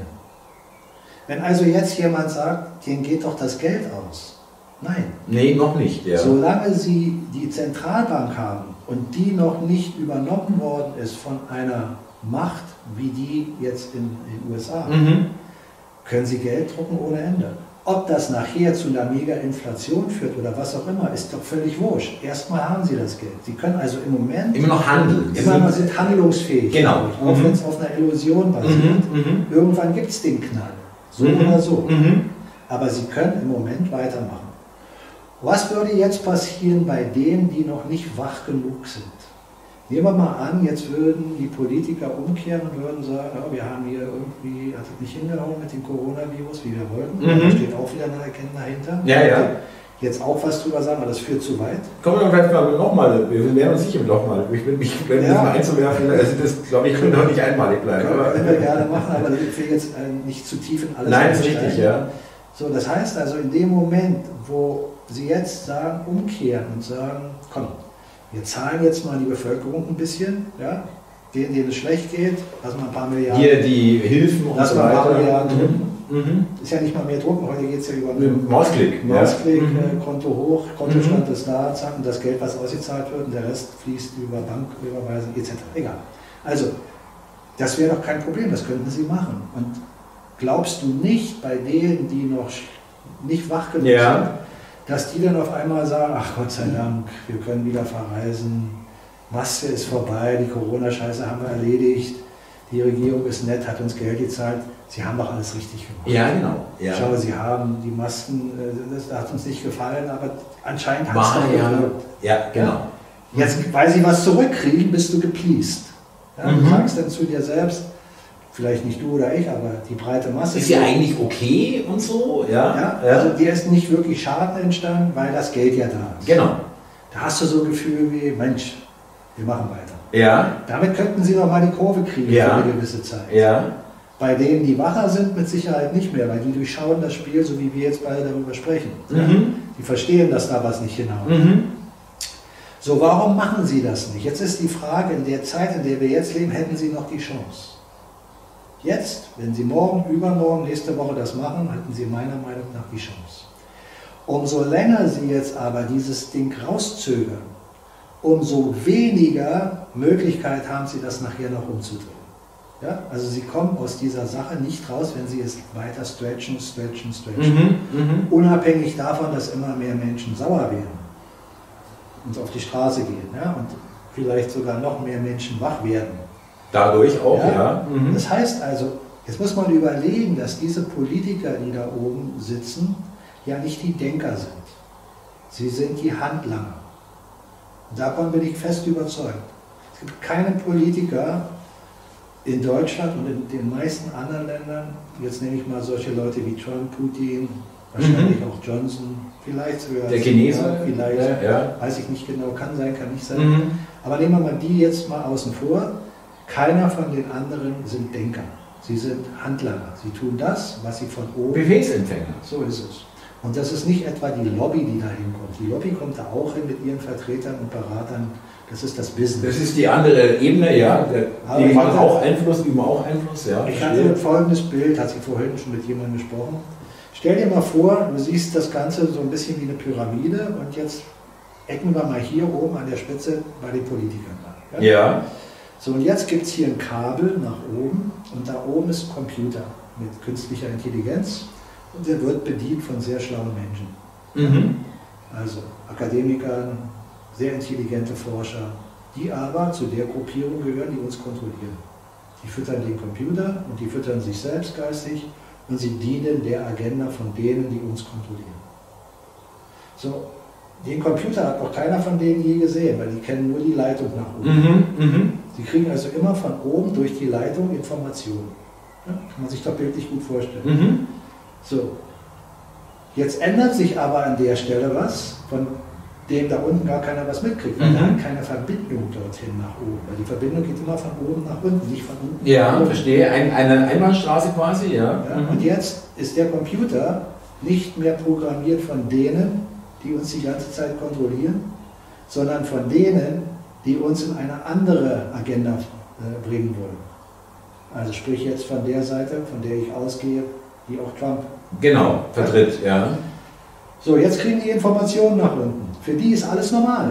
Wenn also jetzt jemand sagt, denen geht doch das Geld aus. Nein. Nee, noch nicht. Ja. Solange Sie die Zentralbank haben und die noch nicht übernommen worden ist von einer Macht wie die jetzt in den U S A, Mhm. können Sie Geld drucken ohne Ende. Ob das nachher zu einer Mega-Inflation führt oder was auch immer, ist doch völlig wurscht. Erstmal haben Sie das Geld. Sie können also im Moment Immer noch handeln. immer noch sind handlungsfähig, Genau. auch Mhm. wenn es auf einer Illusion basiert. Mhm. Mhm. Irgendwann gibt es den Knall, so Mhm. oder so. Mhm. Aber Sie können im Moment weitermachen. Was würde jetzt passieren bei denen, die noch nicht wach genug sind? Nehmen wir mal an, jetzt würden die Politiker umkehren und würden sagen, oh, wir haben hier irgendwie, hat es nicht hingehauen mit dem Coronavirus, wie wir wollten. Mhm. Da steht auch wieder eine Erkenntnis dahinter. Ja, ja. Jetzt auch was drüber sagen, aber das führt zu weit. Kommen wir vielleicht mal nochmal, wir werden uns sicher nochmal. Ich will mich wenn ja. das mal einzuwerfen, also das glaube ich, könnte auch nicht einmalig bleiben. Können, können wir gerne machen, aber ich will jetzt nicht zu tief in alles Nein, ist richtig, ja. So, das heißt also, in dem Moment, wo Sie jetzt sagen, umkehren und sagen, komm, wir zahlen jetzt mal die Bevölkerung ein bisschen, ja, denen, denen es schlecht geht, lassen wir ein paar Milliarden. Hier die Hilfen und so weiter. Ein paar Milliarden mhm. Mhm. Ist ja nicht mal mehr drucken, heute geht es ja über einen Mausklick. Mausklick, ja. mhm. Konto hoch, Kontostand mhm. ist da, zack, und das Geld, was ausgezahlt wird, und der Rest fließt über Banküberweisung et cetera. Egal. Also, das wäre doch kein Problem, das könnten Sie machen. Und glaubst du nicht bei denen, die noch nicht wach genug ja. sind, dass die dann auf einmal sagen, ach Gott sei Dank, wir können wieder verreisen, Maske ist vorbei, die Corona-Scheiße haben wir erledigt, die Regierung ist nett, hat uns Geld gezahlt, sie haben doch alles richtig gemacht. Ja, genau. Ja. Schau, sie haben die Masken, das hat uns nicht gefallen, aber anscheinend hat es doch gewirkt. Ja, genau. Jetzt, weil sie was zurückkriegen, bist du gepleased. Ja, mhm. Du sagst dann zu dir selbst, vielleicht nicht du oder ich, aber die breite Masse. Ist ja eigentlich okay und so, ja. ja, ja. Also dir ist nicht wirklich Schaden entstanden, weil das Geld ja da ist. Genau. Da hast du so ein Gefühl wie, Mensch, wir machen weiter. Ja. Damit könnten sie noch mal die Kurve kriegen ja. für eine gewisse Zeit. Ja. Bei denen, die wacher sind, mit Sicherheit nicht mehr, weil die durchschauen das Spiel, so wie wir jetzt beide darüber sprechen. Mhm. Die verstehen, dass da was nicht hinhaut. Mhm. So, warum machen sie das nicht? Jetzt ist die Frage, in der Zeit, in der wir jetzt leben, hätten sie noch die Chance. Jetzt, wenn Sie morgen, übermorgen, nächste Woche das machen, hätten Sie meiner Meinung nach die Chance. Umso länger Sie jetzt aber dieses Ding rauszögern, umso weniger Möglichkeit haben Sie, das nachher noch umzudrehen. Ja? Also Sie kommen aus dieser Sache nicht raus, wenn Sie es weiter stretchen, stretchen, stretchen. Mhm, mh. Unabhängig davon, dass immer mehr Menschen sauer werden und auf die Straße gehen, ja? Und vielleicht sogar noch mehr Menschen wach werden. Dadurch auch, ja. ja. Mhm. Das heißt also, jetzt muss man überlegen, dass diese Politiker, die da oben sitzen, ja nicht die Denker sind. Sie sind die Handlanger. Und davon bin ich fest überzeugt. Es gibt keinen Politiker in Deutschland und in den meisten anderen Ländern, jetzt nehme ich mal solche Leute wie Trump, Putin, wahrscheinlich mhm. auch Johnson, vielleicht sogar der Chinese, vielleicht, ja, ja. weiß ich nicht genau, kann sein, kann nicht sein. Mhm. Aber nehmen wir mal die jetzt mal außen vor. Keiner von den anderen sind Denker. Sie sind Handlanger. Sie tun das, was sie von oben... Befehlsempfänger. So ist es. Und das ist nicht etwa die Lobby, die da hinkommt. Die Lobby kommt da auch hin mit ihren Vertretern und Beratern. Das ist das Business. Das ist die andere Ebene, ja. Die machen auch Einfluss, üben auch Einfluss, ja. Ich hatte folgendes Bild, hat sie vorhin schon mit jemandem gesprochen. Stell dir mal vor, du siehst das Ganze so ein bisschen wie eine Pyramide und jetzt ecken wir mal hier oben an der Spitze bei den Politikern an. Ja? ja. So, und jetzt gibt es hier ein Kabel nach oben und da oben ist ein Computer mit künstlicher Intelligenz und der wird bedient von sehr schlauen Menschen. Mhm. Also Akademikern, sehr intelligente Forscher, die aber zu der Gruppierung gehören, die uns kontrollieren. Die füttern den Computer und die füttern sich selbst geistig und sie dienen der Agenda von denen, die uns kontrollieren. So, den Computer hat auch keiner von denen je gesehen, weil die kennen nur die Leitung nach oben. Mhm, mh. Sie kriegen also immer von oben durch die Leitung Informationen. Ja, kann man sich doch bildlich gut vorstellen. Mhm. So, jetzt ändert sich aber an der Stelle was, von dem da unten gar keiner was mitkriegt, weil mhm. da hat keine Verbindung dorthin nach oben. Weil die Verbindung geht immer von oben nach unten, nicht von unten ja, nach oben. Verstehe. Ein, eine Einbahnstraße quasi, ja. ja mhm. Und jetzt ist der Computer nicht mehr programmiert von denen, die uns die ganze Zeit kontrollieren, sondern von denen, die uns in eine andere Agenda äh, bringen wollen. Also sprich jetzt von der Seite, von der ich ausgehe, die auch Trump genau vertritt, ja. So, jetzt kriegen die Informationen nach unten. Für die ist alles normal.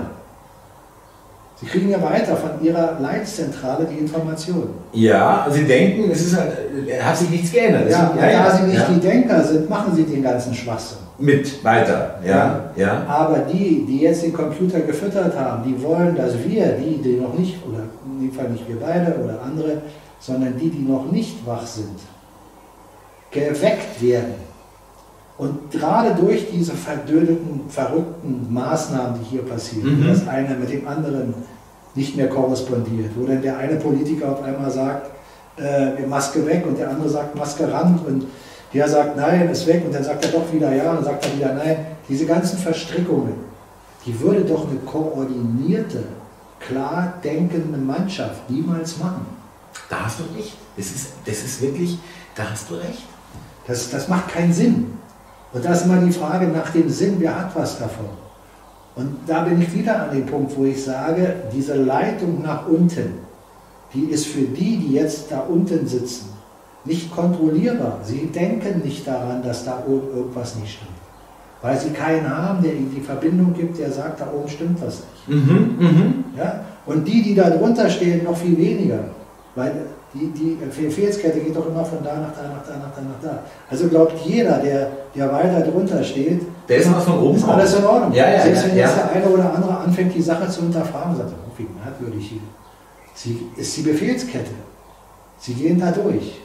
Sie kriegen ja weiter von ihrer Leitzentrale die Informationen. Ja, sie denken, es ist halt, hat sich nichts geändert. Ja, ist, ja, ja, da sie nicht ja. die Denker sind, machen sie den ganzen Schwachsinn. Mit weiter, ja, ja. ja. Aber die, die jetzt den Computer gefüttert haben, die wollen, dass wir, die, die noch nicht, oder in dem Fall nicht wir beide oder andere, sondern die, die noch nicht wach sind, geweckt werden. Und gerade durch diese verdödeten, verrückten Maßnahmen, die hier passieren, mhm. das eine mit dem anderen nicht mehr korrespondiert, wo dann der eine Politiker auf einmal sagt, äh, Maske weg und der andere sagt Maske ran und der sagt nein, ist weg und dann sagt er doch wieder ja und dann sagt er wieder nein. Diese ganzen Verstrickungen, die würde doch eine koordinierte, klar denkende Mannschaft niemals machen. Da hast du recht. Das ist, das ist wirklich, da hast du recht. Das, das macht keinen Sinn. Und da ist immer die Frage nach dem Sinn, wer hat was davon? Und da bin ich wieder an dem Punkt, wo ich sage, diese Leitung nach unten, die ist für die, die jetzt da unten sitzen, nicht kontrollierbar. Sie denken nicht daran, dass da oben irgendwas nicht stimmt. Weil sie keinen haben, der ihnen die Verbindung gibt, der sagt, da oben stimmt was nicht. Mhm, mhm. Ja? Und die, die da drunter stehen, noch viel weniger. Weil die, die Befehlskette geht doch immer von da nach da, nach da, nach da, nach da. Also glaubt jeder, der, der weiter drunter steht, der ist noch von oben. Ist alles in Ordnung. Ja, ja, Selbst ja, wenn jetzt ja. der eine oder andere anfängt, die Sache zu hinterfragen, sagt er, oh, wie merkwürdig hier. Sie ist die Befehlskette. Sie gehen da durch.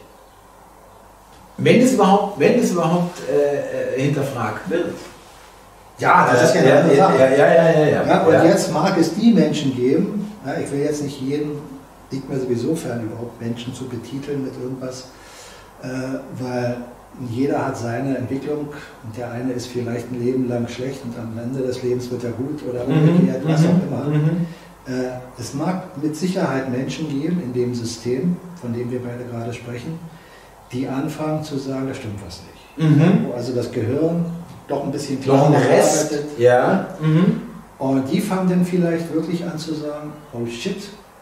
Wenn es überhaupt, wenn es überhaupt äh, hinterfragt wird. Ja, das ist ja eine ja, andere Sache. Ja, ja, ja, ja, ja, ja, und ja. jetzt mag es die Menschen geben, ja, ich will jetzt nicht jeden, liegt mir sowieso fern, überhaupt Menschen zu betiteln mit irgendwas, äh, weil jeder hat seine Entwicklung und der eine ist vielleicht ein Leben lang schlecht und am Ende des Lebens wird er gut oder umgekehrt, mhm, was auch mhm, immer. Mhm. Äh, es mag mit Sicherheit Menschen geben in dem System, von dem wir beide gerade sprechen, die anfangen zu sagen, da stimmt was nicht. Mhm. Wo also das Gehirn doch ein bisschen Noch ein klarer Rest. arbeitet. Ja. Mhm. Und die fangen dann vielleicht wirklich an zu sagen, oh shit,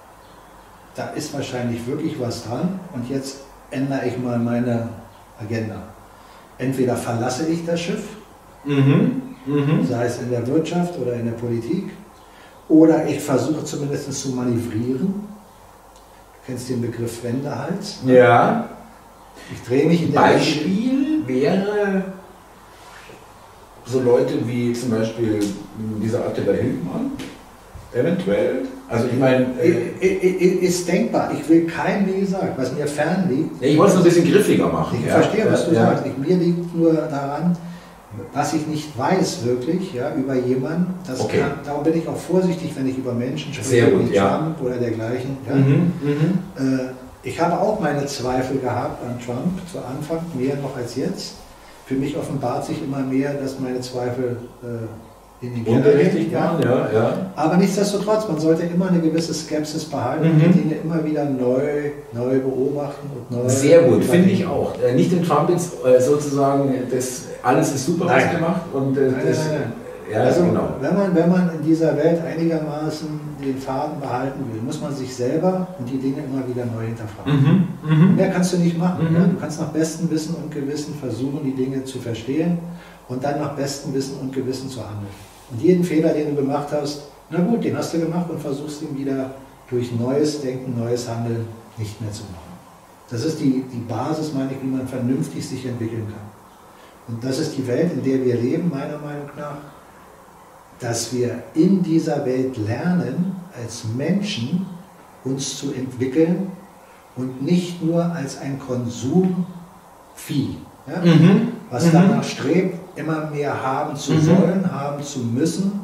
da ist wahrscheinlich wirklich was dran und jetzt ändere ich mal meine Agenda. Entweder verlasse ich das Schiff, Mhm. Mhm. sei es in der Wirtschaft oder in der Politik, oder ich versuche zumindest zu manövrieren. Du kennst den Begriff Wendehals. Ja. Ich drehe mich in der Beispiel wäre so Leute wie zum Beispiel dieser Attila Hildmann, eventuell. Also ich meine... Äh, ist denkbar. Ich will kein, wie gesagt, was mir fern liegt. Ich wollte es ein bisschen griffiger machen. Ich ja. verstehe, was du ja. sagst. Ich, mir liegt nur daran, was ich nicht weiß wirklich ja, über jemanden. Das Okay. kann, darum bin ich auch vorsichtig, wenn ich über Menschen spreche, Sehr gut, wie ja. Trump oder dergleichen. Ja. Mhm. Mhm. Äh, ich habe auch meine Zweifel gehabt an Trump zu Anfang, mehr noch als jetzt. Für mich offenbart sich immer mehr, dass meine Zweifel äh, in den Keller Unberechtigt gehen. Ja. waren, ja, ja. Aber nichtsdestotrotz, man sollte immer eine gewisse Skepsis behalten Mhm. und die Dinge immer wieder neu, neu beobachten und neu. Sehr gut, finde ich auch. Äh, Nicht den Trump jetzt äh, sozusagen, das alles ist super was Nein. gemacht und äh, Nein, das, nein, nein. ja, Also, genau. wenn man, wenn man in dieser Welt einigermaßen den Faden behalten will, muss man sich selber und die Dinge immer wieder neu hinterfragen. Mhm. Mhm. Mehr kannst du nicht machen. Mhm. Ja? Du kannst nach bestem Wissen und Gewissen versuchen, die Dinge zu verstehen und dann nach bestem Wissen und Gewissen zu handeln. Und jeden Fehler, den du gemacht hast, na gut, den hast du gemacht und versuchst ihn wieder durch neues Denken, neues Handeln nicht mehr zu machen. Das ist die, die Basis, meine ich, wie man vernünftig sich entwickeln kann. Und das ist die Welt, in der wir leben, meiner Meinung nach, dass wir in dieser Welt lernen, als Menschen uns zu entwickeln und nicht nur als ein Konsumvieh, ja? Mhm. was Mhm. danach strebt, immer mehr haben zu Mhm. wollen, haben zu müssen.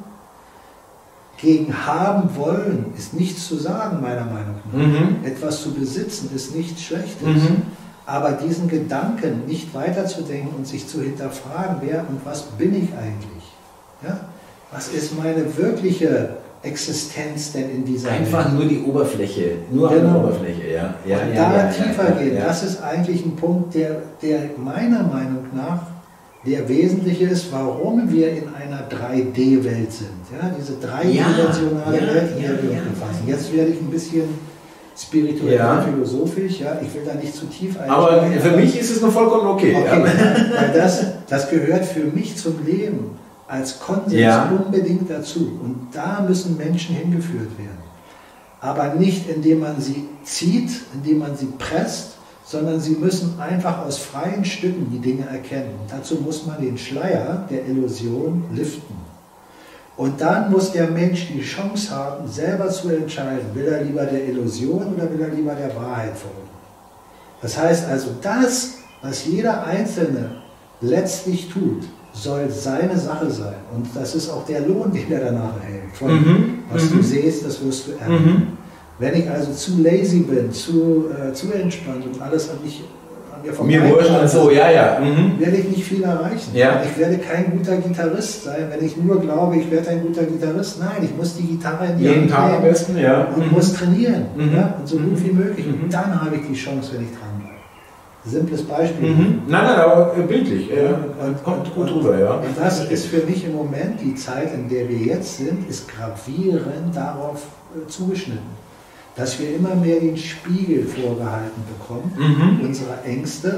Gegen haben wollen ist nichts zu sagen, meiner Meinung nach. Mhm. Etwas zu besitzen ist nichts Schlechtes. Mhm. Aber diesen Gedanken nicht weiterzudenken und sich zu hinterfragen, wer und was bin ich eigentlich? Ja? Was ist meine wirkliche Existenz denn in dieser Einfach Welt? nur die Oberfläche, nur an Genau. der Oberfläche, ja. ja, Und ja, da ja, tiefer ja, gehen, ja. das ist eigentlich ein Punkt, der, der meiner Meinung nach der wesentliche ist, warum wir in einer drei D Welt sind. Ja? Diese dreidimensionale Ja, Welt, in ja, der wir ja, uns befassen. ja. Jetzt werde ich ein bisschen spirituell, Ja. philosophisch. Ja? Ich will da nicht zu tief einsteigen. Aber für mich ist es noch vollkommen okay. Okay, Ja. weil das, das gehört für mich zum Leben als Konsens Ja. unbedingt dazu. Und da müssen Menschen hingeführt werden. Aber nicht, indem man sie zieht, indem man sie presst, sondern sie müssen einfach aus freien Stücken die Dinge erkennen. Und dazu muss man den Schleier der Illusion liften. Und dann muss der Mensch die Chance haben, selber zu entscheiden, will er lieber der Illusion oder will er lieber der Wahrheit folgen. Das heißt also, das, was jeder Einzelne letztlich tut, soll seine Sache sein. Und das ist auch der Lohn, den er danach erhält. Von Mhm. was Mhm. du siehst, das wirst du ernten. Mhm. Wenn ich also zu lazy bin, zu, äh, zu entspannt und alles an, mich, an mir vorbei Mir wurscht und so, ja, ja. Mhm. werde ich nicht viel erreichen. Ja. Ich werde kein guter Gitarrist sein, wenn ich nur glaube, ich werde ein guter Gitarrist. Nein, ich muss die Gitarre in die Jeden Hand Tag am nehmen besten, ja. und Mhm. muss trainieren. Mhm. Ja, und so gut Mhm. wie möglich. Mhm. Und dann habe ich die Chance, wenn ich dranbleibe. Simples Beispiel. Mhm. Nein, nein, aber bildlich. Äh, Und, kommt und, gut und, rüber, ja. und das ist für mich im Moment, die Zeit, in der wir jetzt sind, ist gravierend darauf äh, zugeschnitten. Dass wir immer mehr den Spiegel vorgehalten bekommen, Mhm. unserer Ängste,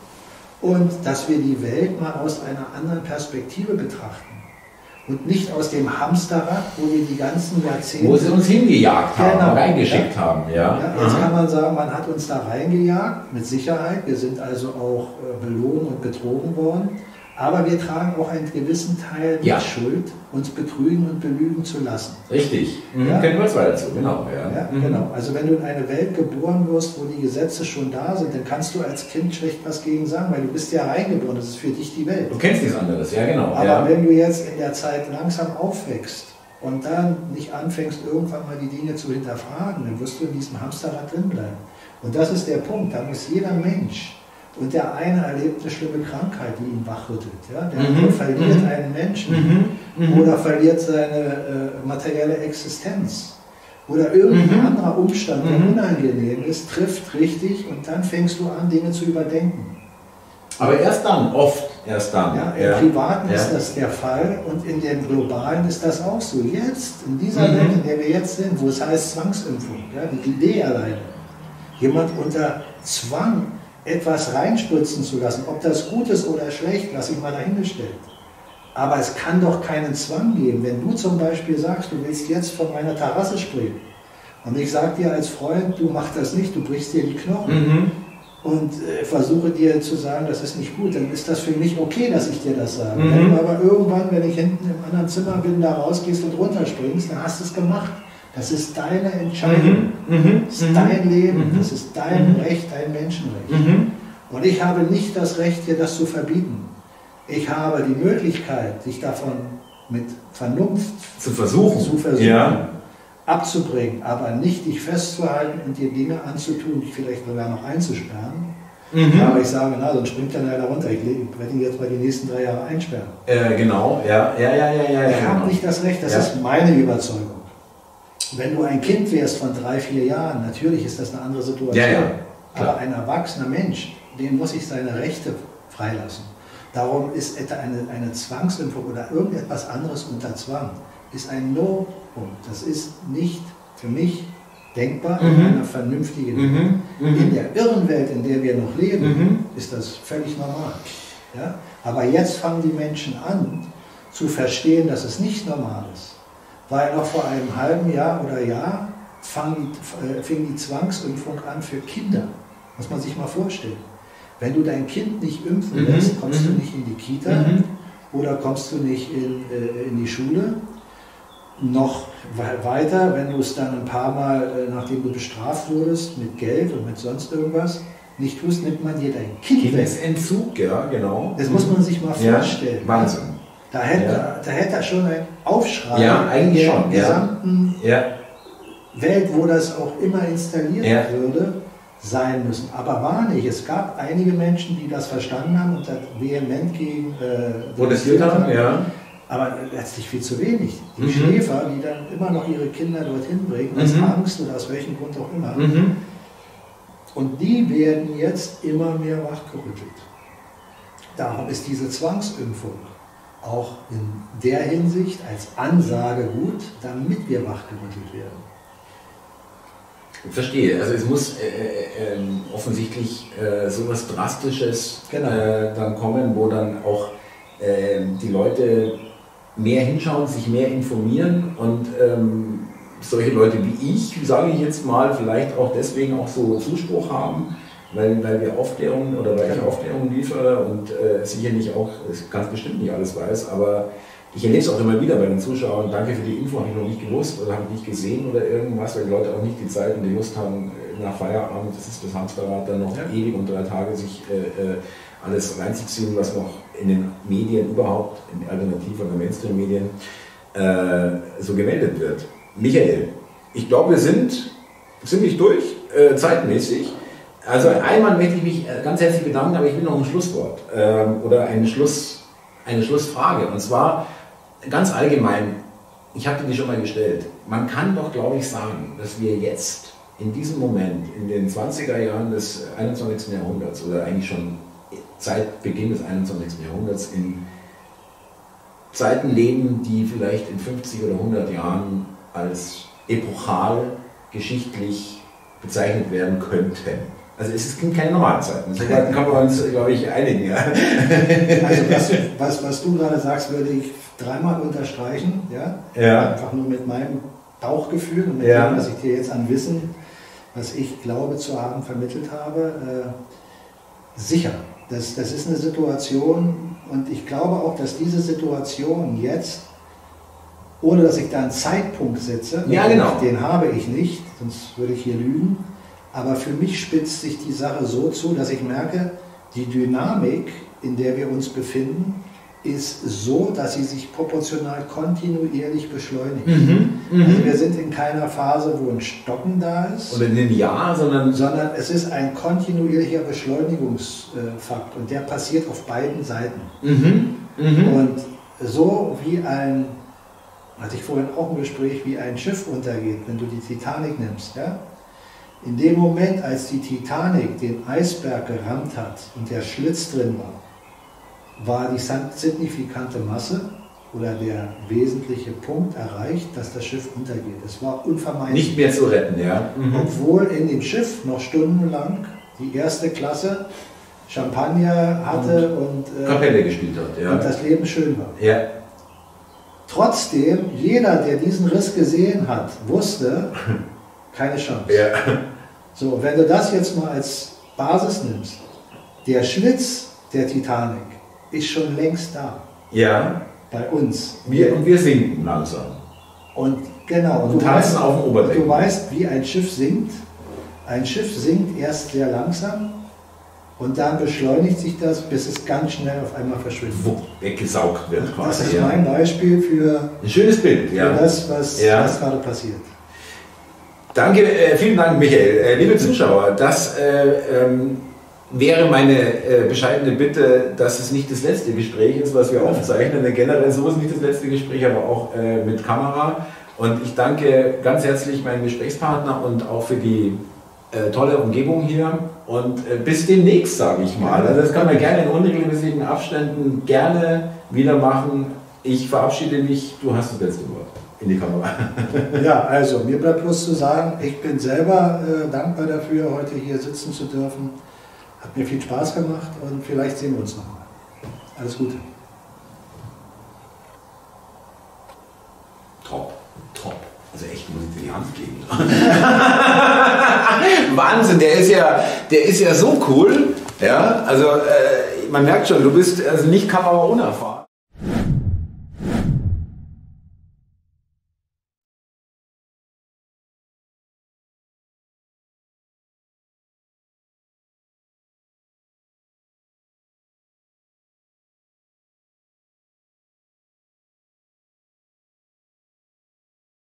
und dass wir die Welt mal aus einer anderen Perspektive betrachten. Und nicht aus dem Hamsterrad, wo wir die ganzen Jahrzehnte... Wo sie uns hingejagt haben, Genau. reingeschickt Ja. haben, ja. Ja, jetzt Aha. kann man sagen, man hat uns da reingejagt, mit Sicherheit. Wir sind also auch äh, belogen und betrogen worden. Aber wir tragen auch einen gewissen Teil mit Ja. Schuld, uns betrügen und belügen zu lassen. Richtig. Mhm. Ja. Kennen wir zwei dazu, genau. Ja. Ja, Mhm. genau. Also wenn du in eine Welt geboren wirst, wo die Gesetze schon da sind, dann kannst du als Kind schlecht was gegen sagen, weil du bist ja reingeboren, das ist für dich die Welt. Du kennst nichts anderes, ja genau. Aber ja. wenn du jetzt in der Zeit langsam aufwächst und dann nicht anfängst, irgendwann mal die Dinge zu hinterfragen, dann wirst du in diesem Hamsterrad drin bleiben. Und das ist der Punkt, da muss jeder Mensch, und der eine erlebt eine schlimme Krankheit, die ihn wachrüttelt. Ja? Der Mhm. andere verliert Mhm. einen Menschen Mhm. Mhm. oder verliert seine äh, materielle Existenz. Oder irgendein Mhm. anderer Umstand, der Mhm. unangenehm ist, trifft richtig und dann fängst du an, Dinge zu überdenken. Aber erst dann, oft erst dann. Ja, Im ja. Privaten Ja. ist das der Fall und in dem Globalen ist das auch so. Jetzt, in dieser Mhm. Welt, in der wir jetzt sind, wo es heißt Zwangsimpfung, ja, die Idee alleine, jemand unter Zwang etwas reinspritzen zu lassen, ob das gut ist oder schlecht, lasse ich mal dahingestellt. Aber es kann doch keinen Zwang geben, wenn du zum Beispiel sagst, du willst jetzt von meiner Terrasse springen und ich sage dir als Freund, du mach das nicht, du brichst dir die Knochen. Mhm. Und äh, versuche dir zu sagen, das ist nicht gut, dann ist das für mich okay, dass ich dir das sage. Mhm. Wenn du aber irgendwann, wenn ich hinten im anderen Zimmer bin, da rausgehst und runterspringst, dann hast du es gemacht. Das ist deine Entscheidung. Mhm. Mhm. Das ist dein Leben, Mhm. das ist dein Mhm. Recht, dein Menschenrecht. Mhm. Und ich habe nicht das Recht, dir das zu verbieten. Ich habe die Möglichkeit, dich davon mit Vernunft Zu versuchen. zu versuchen, Ja. abzubringen, aber nicht dich festzuhalten und dir Dinge anzutun, dich vielleicht sogar noch einzusperren. Mhm. Aber ich sage, na, sonst springt dann einer runter. Ich werde ihn jetzt mal die nächsten drei Jahre einsperren. Äh, genau, ja, ja, ja, ja, ja. Ich ja, habe genau. nicht das Recht, das Ja. ist meine Überzeugung. Wenn du ein Kind wärst von drei, vier Jahren, natürlich ist das eine andere Situation. Ja, ja, klar. Aber ein erwachsener Mensch, dem muss ich seine Rechte freilassen. Darum ist etwa eine, eine Zwangsimpfung oder irgendetwas anderes unter Zwang, ist ein No-Punkt. Das ist nicht für mich denkbar in Mhm. einer vernünftigen Welt. Mhm. Mhm. In der irren Welt, in der wir noch leben, Mhm. ist das völlig normal. Ja? Aber jetzt fangen die Menschen an zu verstehen, dass es nicht normal ist. Weil noch vor einem halben Jahr oder Jahr fang die, äh, fing die Zwangsimpfung an für Kinder. Muss man sich mal vorstellen. Wenn du dein Kind nicht impfen Mhm. lässt, kommst Mhm. du nicht in die Kita Mhm. oder kommst du nicht in, äh, in die Schule. Noch we- weiter, wenn du es dann ein paar Mal, äh, nachdem du bestraft wurdest, mit Geld und mit sonst irgendwas, nicht tust, nimmt man dir dein Kind weg. Kindesentzug, ja, genau. Das muss man sich mal Ja, vorstellen. Wahnsinn. Da hätte, Ja. da hätte schon ein Aufschrei Ja, eigentlich in der schon, ja. gesamten Ja, Welt, wo das auch immer installiert Ja. würde, sein müssen. Aber war nicht. Es gab einige Menschen, die das verstanden haben und das vehement gegen äh, protestiert haben, ja. Aber letztlich viel zu wenig. Die Mhm. Schläfer, die dann immer noch ihre Kinder dorthin bringen, aus Mhm. Angst oder aus welchem Grund auch immer. Mhm. Und die werden jetzt immer mehr wachgerüttelt. Darum ist diese Zwangsimpfung auch in der Hinsicht als Ansage gut, damit wir wachgerüttelt werden. Verstehe. Also es muss äh, äh, ähm, offensichtlich äh, so was Drastisches Genau. äh, dann kommen, wo dann auch äh, die Leute mehr hinschauen, sich mehr informieren und ähm, solche Leute wie ich, sage ich jetzt mal, vielleicht auch deswegen auch so Zuspruch haben, weil, weil wir Aufklärung oder weil ich Genau. Aufklärung liefere und äh, sicherlich auch ganz bestimmt nicht alles weiß, aber ich erlebe es auch immer wieder bei den Zuschauern. Danke für die Info, habe ich noch nicht gewusst oder habe ich nicht gesehen oder irgendwas, weil die Leute auch nicht die Zeit und die Lust haben, nach Feierabend, das ist das Hamsterrad, dann noch Ja. ewig und drei Tage sich äh, äh, alles reinzuziehen, was noch in den Medien überhaupt, in Alternativ- oder Mainstream-Medien, äh, so gemeldet wird. Michael, ich glaube, wir sind ziemlich durch, äh, zeitmäßig. Also einmal möchte ich mich ganz herzlich bedanken, aber ich will noch ein Schlusswort ähm, oder eine, Schluss, eine Schlussfrage. Und zwar ganz allgemein, ich habe dir die schon mal gestellt, man kann doch, glaube ich, sagen, dass wir jetzt in diesem Moment, in den zwanziger Jahren des einundzwanzigsten Jahrhunderts oder eigentlich schon seit Beginn des einundzwanzigsten Jahrhunderts in Zeiten leben, die vielleicht in fünfzig oder hundert Jahren als epochal, geschichtlich bezeichnet werden könnten. Also es sind keine normalen Zeiten. So können wir uns, glaube ich, einigen. Ja. Also was, was, was du gerade sagst, würde ich dreimal unterstreichen. Ja? Ja. Einfach nur mit meinem Bauchgefühl und mit ja. dem, was ich dir jetzt an Wissen, was ich glaube zu haben, vermittelt habe. Äh, sicher, das, das ist eine Situation und ich glaube auch, dass diese Situation jetzt, ohne dass ich da einen Zeitpunkt setze, ja, genau. den habe ich nicht, sonst würde ich hier lügen. Aber für mich spitzt sich die Sache so zu, dass ich merke, die Dynamik, in der wir uns befinden, ist so, dass sie sich proportional kontinuierlich beschleunigt. Mhm, also wir sind in keiner Phase, wo ein Stocken da ist. Oder linear, sondern... Sondern es ist ein kontinuierlicher Beschleunigungsfakt und der passiert auf beiden Seiten. Mhm, mh. Und so wie ein, hatte ich vorhin auch im Gespräch, wie ein Schiff untergeht, wenn du die Titanic nimmst, ja? In dem Moment, als die Titanic den Eisberg gerammt hat und der Schlitz drin war, war die signifikante Masse oder der wesentliche Punkt erreicht, dass das Schiff untergeht. Es war unvermeidlich. Nicht mehr zu retten, ja. Mhm. Obwohl in dem Schiff noch stundenlang die erste Klasse Champagner hatte und, und, äh, Kapelle gespielt hat, ja. Und das Leben schön war. Ja. Trotzdem, jeder, der diesen Riss gesehen hat, wusste, keine Chance. Ja. So, wenn du das jetzt mal als Basis nimmst, der Schlitz der Titanic ist schon längst da. Ja. Bei uns. Wir, und wir sinken langsam. Und genau. Und, und du tanzen weißt, auf dem Oberdeck. Du weißt, wie ein Schiff sinkt. Ein Schiff sinkt erst sehr langsam und dann beschleunigt sich das, bis es ganz schnell auf einmal verschwindet. Wupp, weggesaugt wird quasi. Das ist ja. mein Beispiel für, ein schönes Bild, ja. für das, was, ja. was gerade passiert. Danke, äh, vielen Dank, Michael. Äh, liebe Zuschauer, das äh, ähm, wäre meine äh, bescheidene Bitte, dass es nicht das letzte Gespräch ist, was wir ja. aufzeichnen. Denn generell so ist nicht das letzte Gespräch, aber auch äh, mit Kamera. Und ich danke ganz herzlich meinem Gesprächspartner und auch für die äh, tolle Umgebung hier. Und äh, bis demnächst, sage ich mal. Also das kann man gerne in unregelmäßigen Abständen gerne wieder machen. Ich verabschiede mich. Du hast das letzte Wort. In die Kamera. Ja, also mir bleibt bloß zu sagen, ich bin selber äh, dankbar dafür, heute hier sitzen zu dürfen. Hat mir viel Spaß gemacht und vielleicht sehen wir uns nochmal. Alles Gute. Top, top. Also echt, muss ich dir die Hand geben. Wahnsinn, der ist ja, der ist ja so cool. Ja, also äh, man merkt schon, du bist also nicht kameraunerfahren.